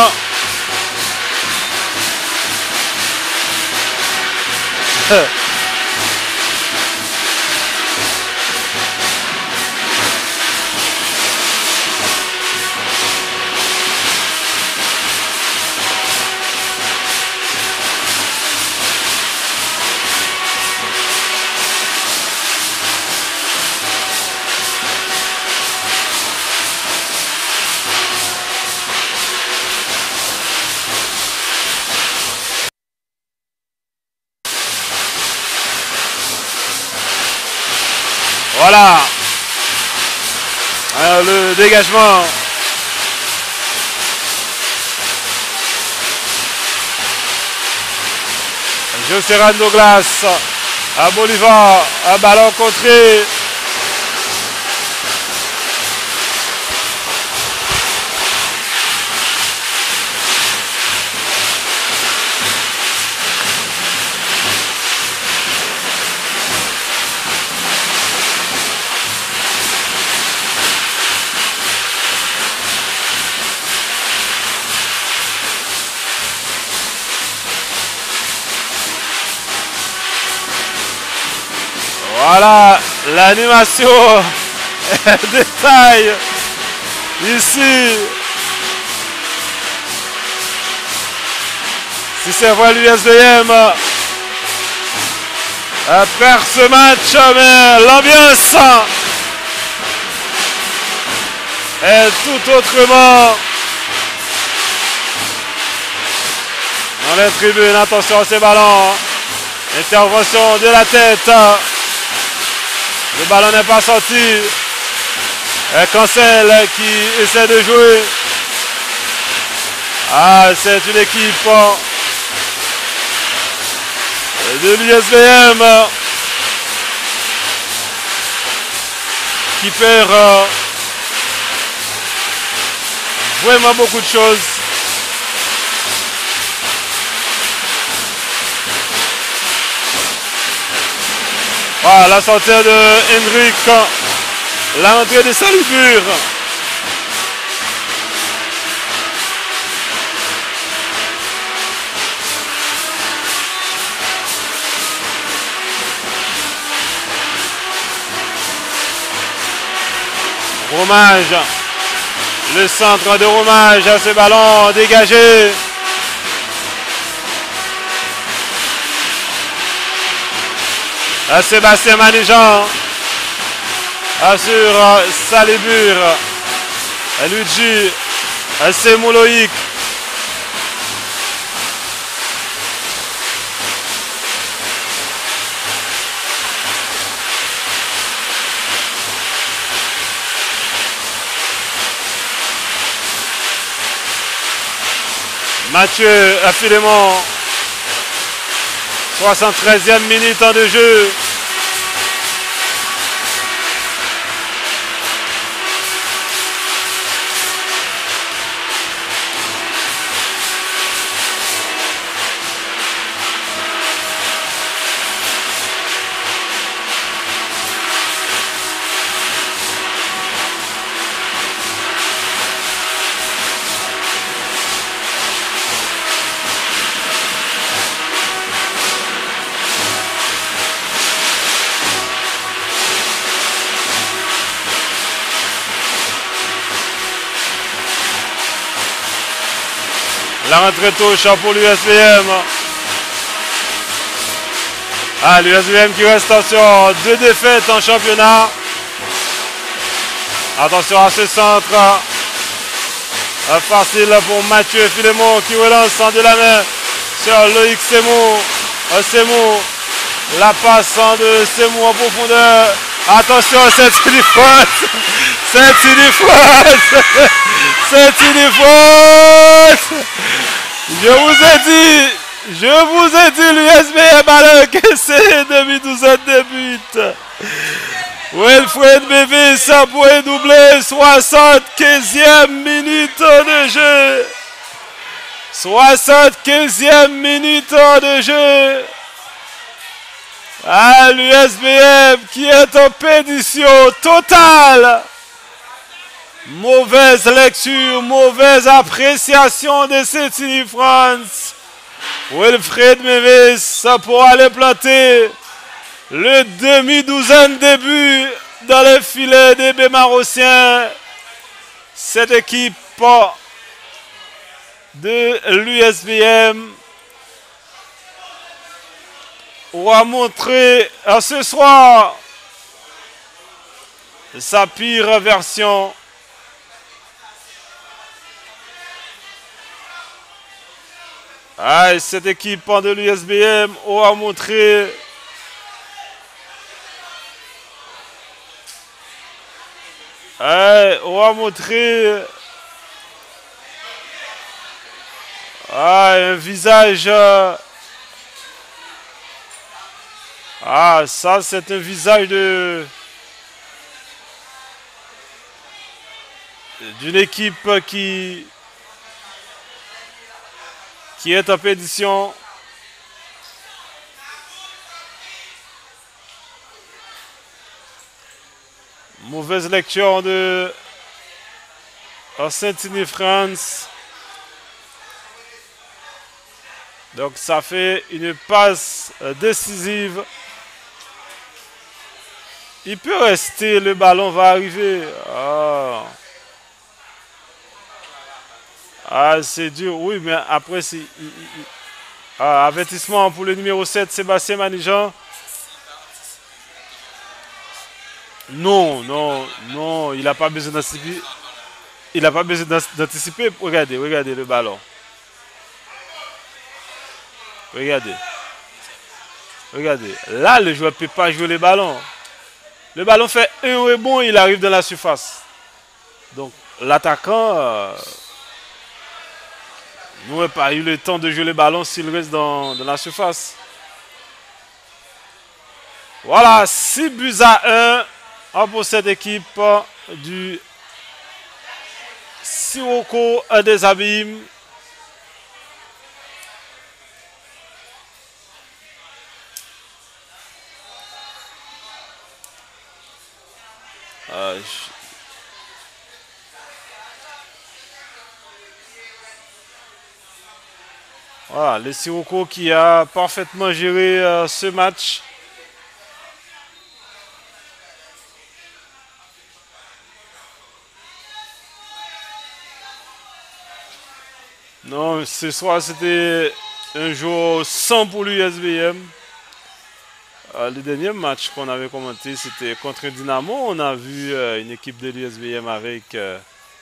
H: Voilà. Alors, le dégagement. Joseran Douglas à Bolivar, un ballon contré. Voilà l'animation détail ici. Si c'est vrai l'U S B M perd ce match, mais l'ambiance est tout autrement dans les tribunes. Attention à ces ballons. Intervention de la tête. Le ballon n'est pas sorti. Cancel qui essaie de jouer. Ah, c'est une équipe de l'U S B M qui perd vraiment beaucoup de choses. Voilà la sortie de Hendrick, la rentrée de Salibur. Romage, le centre de Romage à ce ballon dégagé. À Sébastien Manijan, assure Salibur, Luigi, Semouloïc. Mathieu Philémon, soixante-treizième minute de jeu. La rentrée touche pour l'U S B M. Ah, l'U S B M qui reste sur deux défaites en championnat. Attention à ce centre. Facile pour Mathieu Philémon qui relance de la main sur Loïc Semou. Semou. La passe de Semou en profondeur. Attention, c'est une faute. C'est une faute. C'est une faute. Je vous ai dit, je vous ai dit, l'U S B M a encaissé demi-douzaine de buts. Wilfred Bevis pour doubler, soixante-quinzième minute de jeu. soixante-quinzième minute de jeu. Ah, l'U S B M qui est en pédition totale. Mauvaise lecture, mauvaise appréciation de cette France. Wilfred Bevis pour aller planter le demi-douzaine de buts dans les filets des Bémarossiens. Cette équipe de l'U S B M va montrer ce soir sa pire version. Ah, cette équipe de l'U S B M va montrer Eh, on va montrer ah, un visage. Euh, ah, ça, c'est un visage de d'une équipe qui qui est en pétition. Mauvaise lecture de Saint-Denis France. Donc ça fait une passe décisive. Il peut rester, le ballon va arriver. Ah, ah c'est dur. Oui, mais après, c'est ah, avertissement pour le numéro sept, Sébastien Manijan. Non, non, non, il n'a pas besoin d'anticiper. Il n'a pas besoin d'anticiper. Regardez, regardez le ballon. Regardez. Regardez. Là, le joueur ne peut pas jouer le ballon. Le ballon fait un rebond, il arrive dans la surface. Donc, l'attaquant euh, n'aurait pas eu le temps de jouer le ballon s'il reste dans, dans la surface. Voilà, six buts à un pour cette équipe du Sirocco des Abîmes. Euh, je... Voilà, le Sirocco qui a parfaitement géré euh, ce match. Non, ce soir c'était un jour sans pour l'U S B M. Euh, le dernier match qu'on avait commenté, c'était contre Dynamo. On a vu euh, une équipe de l'U S B M avec euh,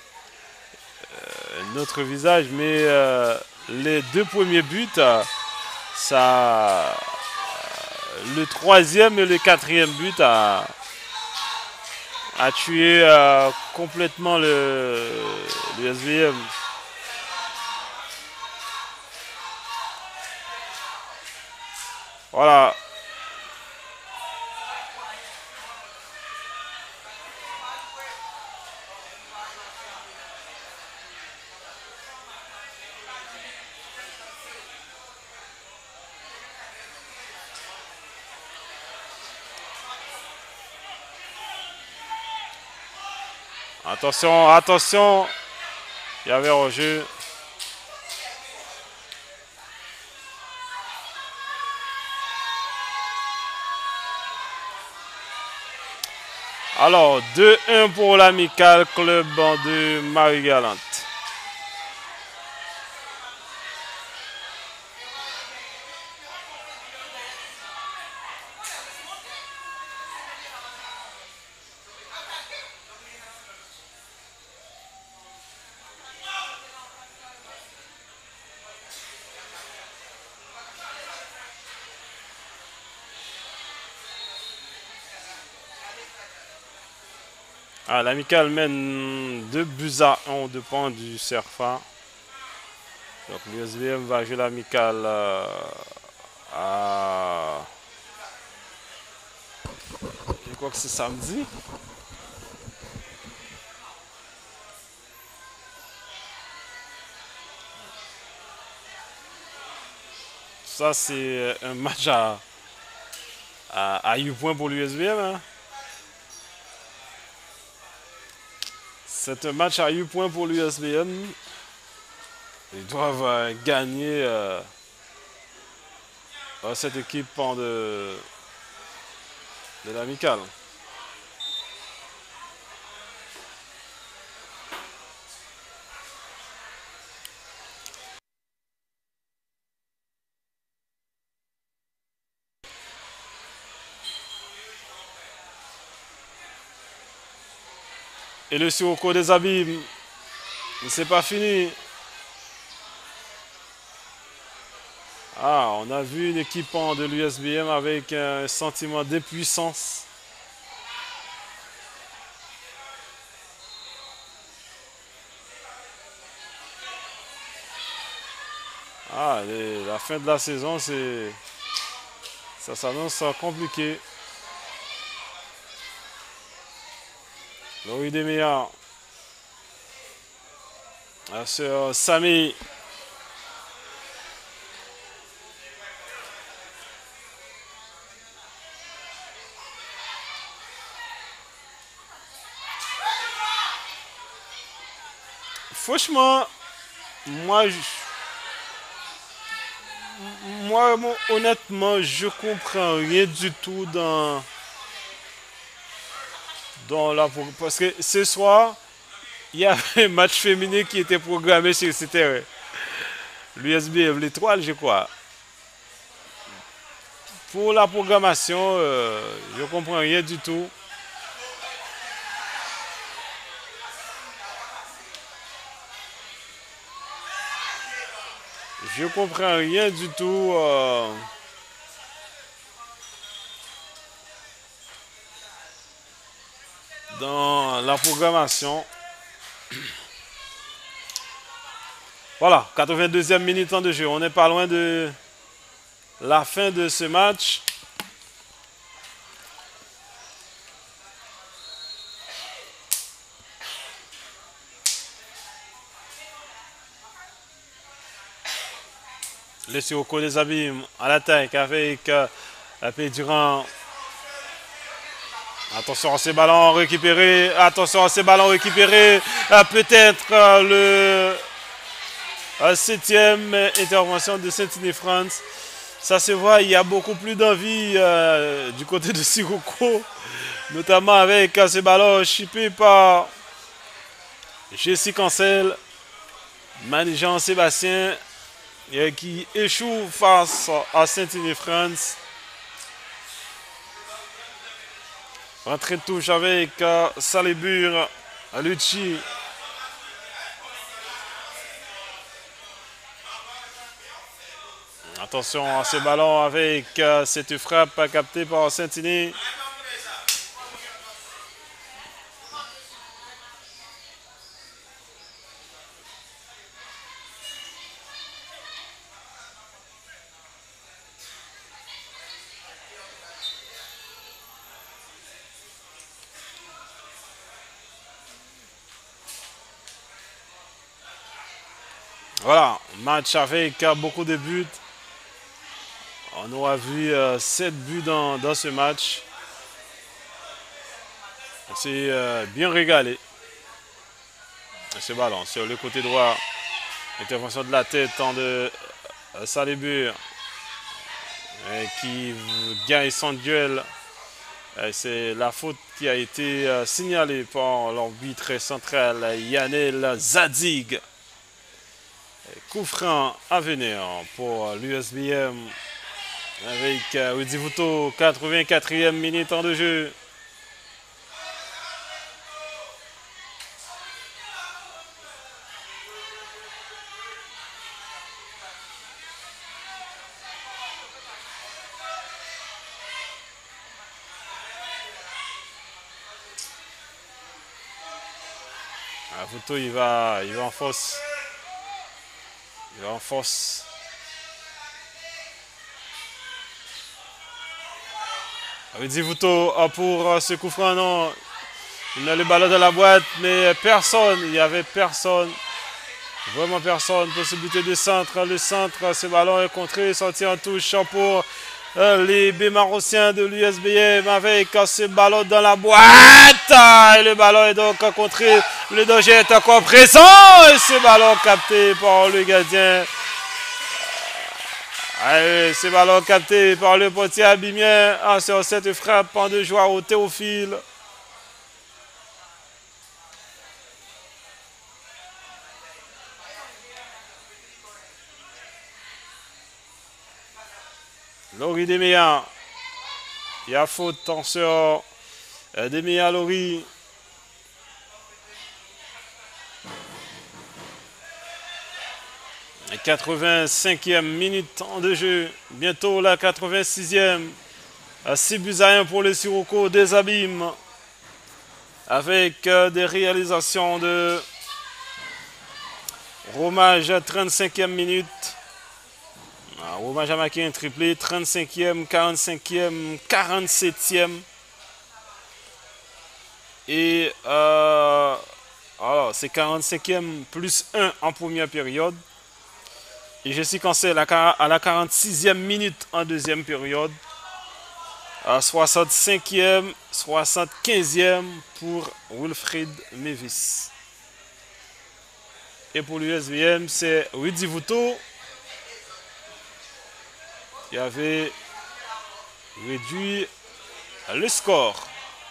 H: euh, notre visage, mais euh, les deux premiers buts, euh, ça, euh, le troisième et le quatrième but a, a tué euh, complètement le l'U S B M. Voilà. Attention, attention. Il y avait hors-jeu. Alors, deux un pour l'Amical Club de Marie-Galante. Ah, l'Amical mène deux buts à un aux deux points du Cerfa. Donc l'U S B M va jouer l'Amical euh, à... Je crois que c'est samedi. Ça c'est un match à, à, à huit points pour l'U S B M. Hein. C'est un match à huit points pour l'U S B M. Ils doivent euh, gagner euh, cette équipe de, de l'Amical. Et le Sirocco des Abîmes, c'est pas fini. Ah, on a vu une équipe de l'U S B M avec un sentiment d'impuissance. voilà, les, la fin de la saison, c'est ça s'annonce compliqué. Laurie Demea. La sœur Samy. Franchement, moi, je, moi, honnêtement, je comprends rien du tout dans, dans la... Parce que ce soir, il y avait un match féminin qui était programmé sur ce terrain. L'U S B M, l'étoile, je crois. Pour la programmation, euh, je comprends rien du tout. Je comprends rien du tout. Euh, dans la programmation. Voilà, quatre-vingt-deuxième minute de jeu. On n'est pas loin de la fin de ce match. Le Sirocco des Abîmes à l'attaque avec euh, Pédurant. Attention à ces ballons récupérés. Attention à ces ballons récupérés. Euh, Peut-être euh, le euh, septième intervention de Saint-Denis-France. Ça se voit, il y a beaucoup plus d'envie euh, du côté de Sirocco. Notamment avec euh, ces ballons chippés par Jessie Cancel. Mani-Jean Sébastien. Qui échoue face à Saint-Denis-France. Rentrée de touche avec uh, Salibur, Lucci. Attention à ces ballons avec uh, cette frappe captée par Saint-Denis. Voilà, match avec beaucoup de buts. On aura vu euh, sept buts dans, dans ce match. On s'est euh, bien régalé. Ce ballon sur le côté droit. Intervention de la tête en de euh, Salibur. Euh, qui gagne son duel. Euh, C'est la faute qui a été euh, signalée par l'arbitre central Yanel Zadig. Coup franc à venir pour l'U S B M avec uh, Rudy Vouto, quatre-vingt-quatrième minute en de jeu. Ah, Vouto, il va, il va en force. Il va en force. Rudy Vouto pour ce coup franc, non. Il a le ballon dans la boîte, mais personne. Il n'y avait personne. Vraiment personne. Possibilité de centre. Le centre, ce ballon est contré, sorti en touche pour euh, les Bémarossiens de l'U S B M avec ce ballon dans la boîte. Et le ballon est donc contré. Le danger est encore présent. Et ce ballon capté par le gardien. Allez, ce ballon capté par le portier abimien ah, sur cette frappe en deux joueurs au Théophile. Laurie Demea. Il y a faute sur Demea Laurie. quatre-vingt-cinquième minute de jeu. Bientôt la quatre-vingt-sixième. six buts à un pour les Sirocco des Abîmes. Avec des réalisations de Romage à trente-cinquième minute. Ah, Romain Jamaïcain un triplé, trente-cinquième, quarante-cinquième, quarante-septième. Et euh, alors c'est quarante-cinquième plus un en première période. Et Jessie Cancel à la quarante-sixième minute en deuxième période. À soixante-cinquième, soixante-quinzième pour Wilfried Mevis. Et pour l'U S V M, c'est Rudy Vuto qui avait réduit le score.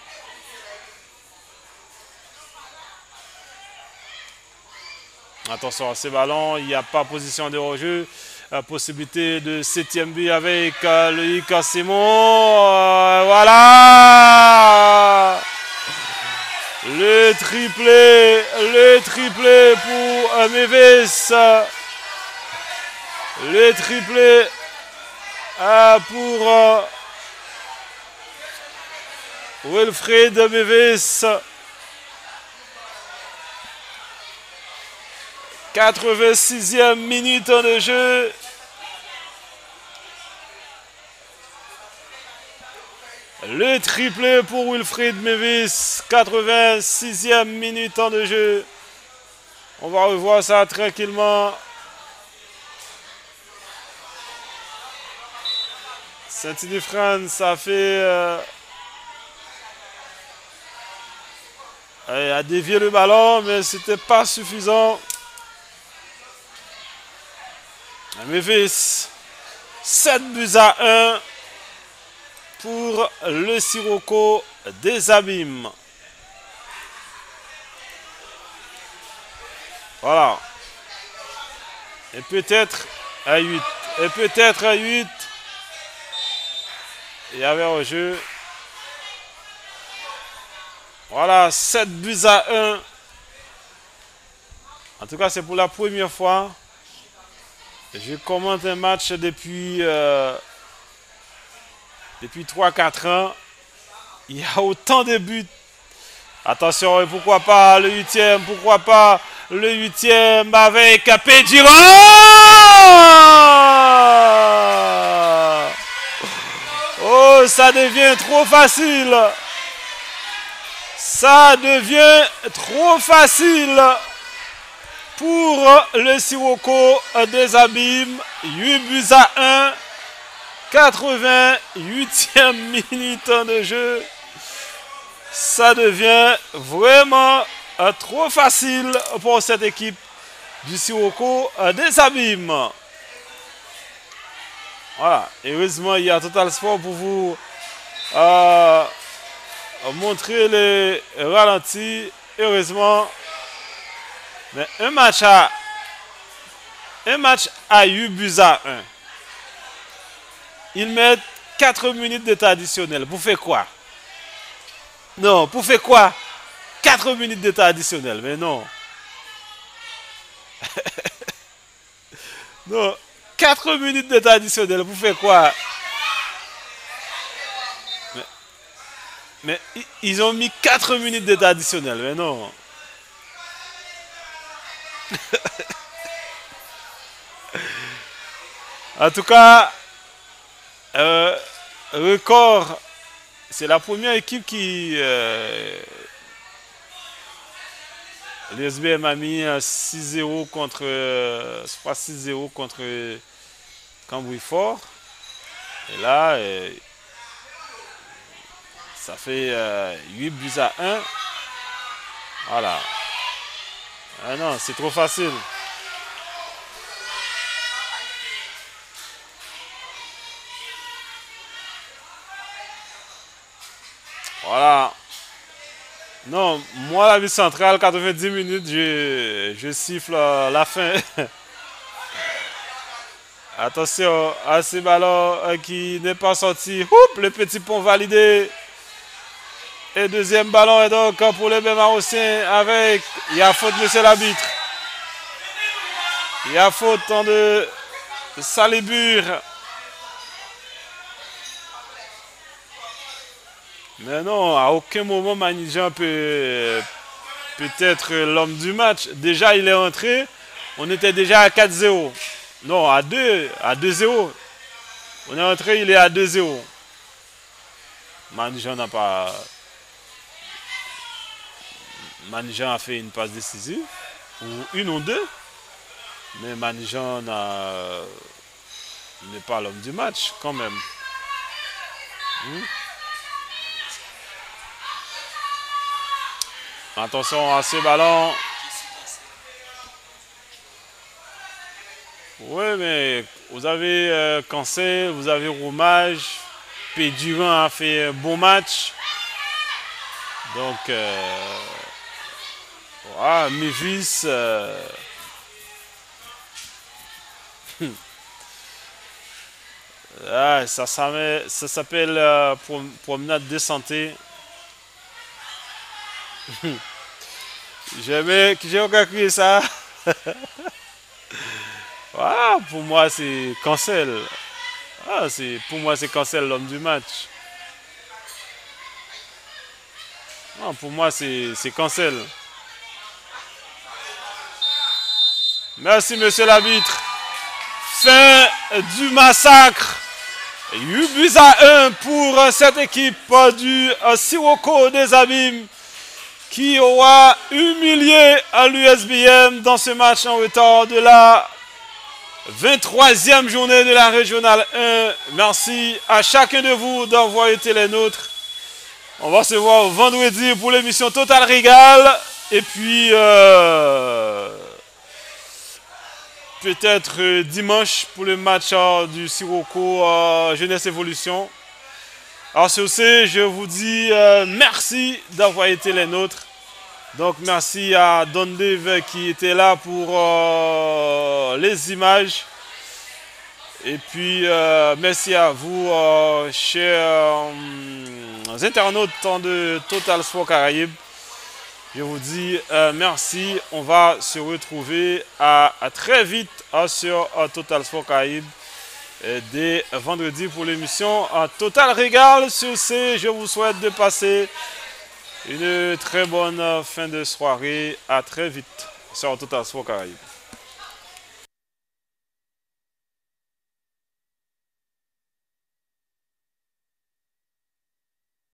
H: Attention à ces ballons, il n'y a pas position de hors-jeu. La possibilité de septième but avec euh, Loïc Simon. Euh, voilà! Le triplé, le triplé pour euh, Mevis. Le triplé euh, pour euh, Wilfried Mevis. quatre-vingt-sixième minute de jeu. Le triplé pour Wilfried Mevis. quatre-vingt-sixième minute de jeu. On va revoir ça tranquillement. Saint-Ilifrane, ça fait... Euh, a dévié le ballon, mais c'était pas suffisant. Mevis, sept buts à un pour le Sirocco des Abîmes. Voilà. Et peut-être à huit. Et peut-être à huit. Il y avait un jeu. Voilà, sept buts à un. En tout cas, c'est pour la première fois. Je commente un match depuis, euh, depuis trois quatre ans. Il y a autant de buts. Attention, et pourquoi pas le huitième, pourquoi pas le huitième avec Pediro. Oh, ça devient trop facile. Ça devient trop facile. Pour le Sirocco des Abîmes, huit buts à un, quatre-vingt-huitième minute de jeu. Ça devient vraiment euh, trop facile pour cette équipe du Sirocco euh, des Abîmes. Voilà, heureusement il y a Total Sport pour vous euh, montrer les ralentis. Heureusement. Mais un match à un match à huit buts à un. Ils mettent quatre minutes de temps additionnel. Pour faire quoi? Non, pour faire quoi? quatre minutes de temps additionnel. Mais non. Non, quatre minutes de temps additionnel. Pour faire quoi? Mais, mais ils ont mis quatre minutes de temps additionnel. Mais non. En tout cas, euh, record, c'est la première équipe qui... Euh, l'U S B M a mis six zéro contre... Euh, pas six zéro contre Cambouis-Fort. Et là, euh, ça fait euh, huit buts à un. Voilà. Ah non, c'est trop facile. Voilà. Non, moi, la vie centrale, quatre-vingt-dix minutes, je, je siffle la fin. Attention à ces ballons qui n'est pas sorti. Oup, le petit pont validé. Et deuxième ballon est donc pour les Marocains avec... Il y a faute, monsieur l'arbitre. Il y a faute de Salibur. Mais non, à aucun moment Manijan peut, peut être l'homme du match. Déjà, il est entré. On était déjà à quatre zéro. Non, à deux. À deux zéro. On est entré, il est à deux zéro. Manijan n'a pas... Manijan a fait une passe décisive. Ou une ou deux. Mais Manijan n'est pas l'homme du match, quand même. Hmm? Attention à ce ballon. Oui, mais vous avez euh, Cancel, vous avez Roumage. Pédurin a fait un bon match. Donc, euh, voilà, Mévis. Euh, ah, ça ça s'appelle euh, promenade de santé. J'ai regardé ça. Voilà, pour moi c'est Cancel. Ah, pour moi c'est Cancel l'homme du match. Non, pour moi c'est Cancel. Merci monsieur l'arbitre. Fin du massacre. huit buts à un pour cette équipe du Sirocco des Abîmes qui aura humilié l'U S B M dans ce match en retard de la vingt-troisième journée de la Régionale un. Merci à chacun de vous d'avoir été les nôtres. On va se voir vendredi pour l'émission Total Régal. Et puis, euh, peut-être dimanche pour le match euh, du Sirocco euh, Jeunesse Évolution. Alors sur ce, je vous dis euh, merci d'avoir été les nôtres. Donc merci à Don Dave qui était là pour euh, les images. Et puis euh, merci à vous, euh, chers euh, internautes de Total Sport Caraïbes. Je vous dis euh, merci. On va se retrouver à, à très vite euh, sur euh, Total Sport Caraïbes euh, dès vendredi pour l'émission euh, Total Régal. Sur ce, je vous souhaite de passer une très bonne fin de soirée. À très vite sur Total Sport Caraïbes.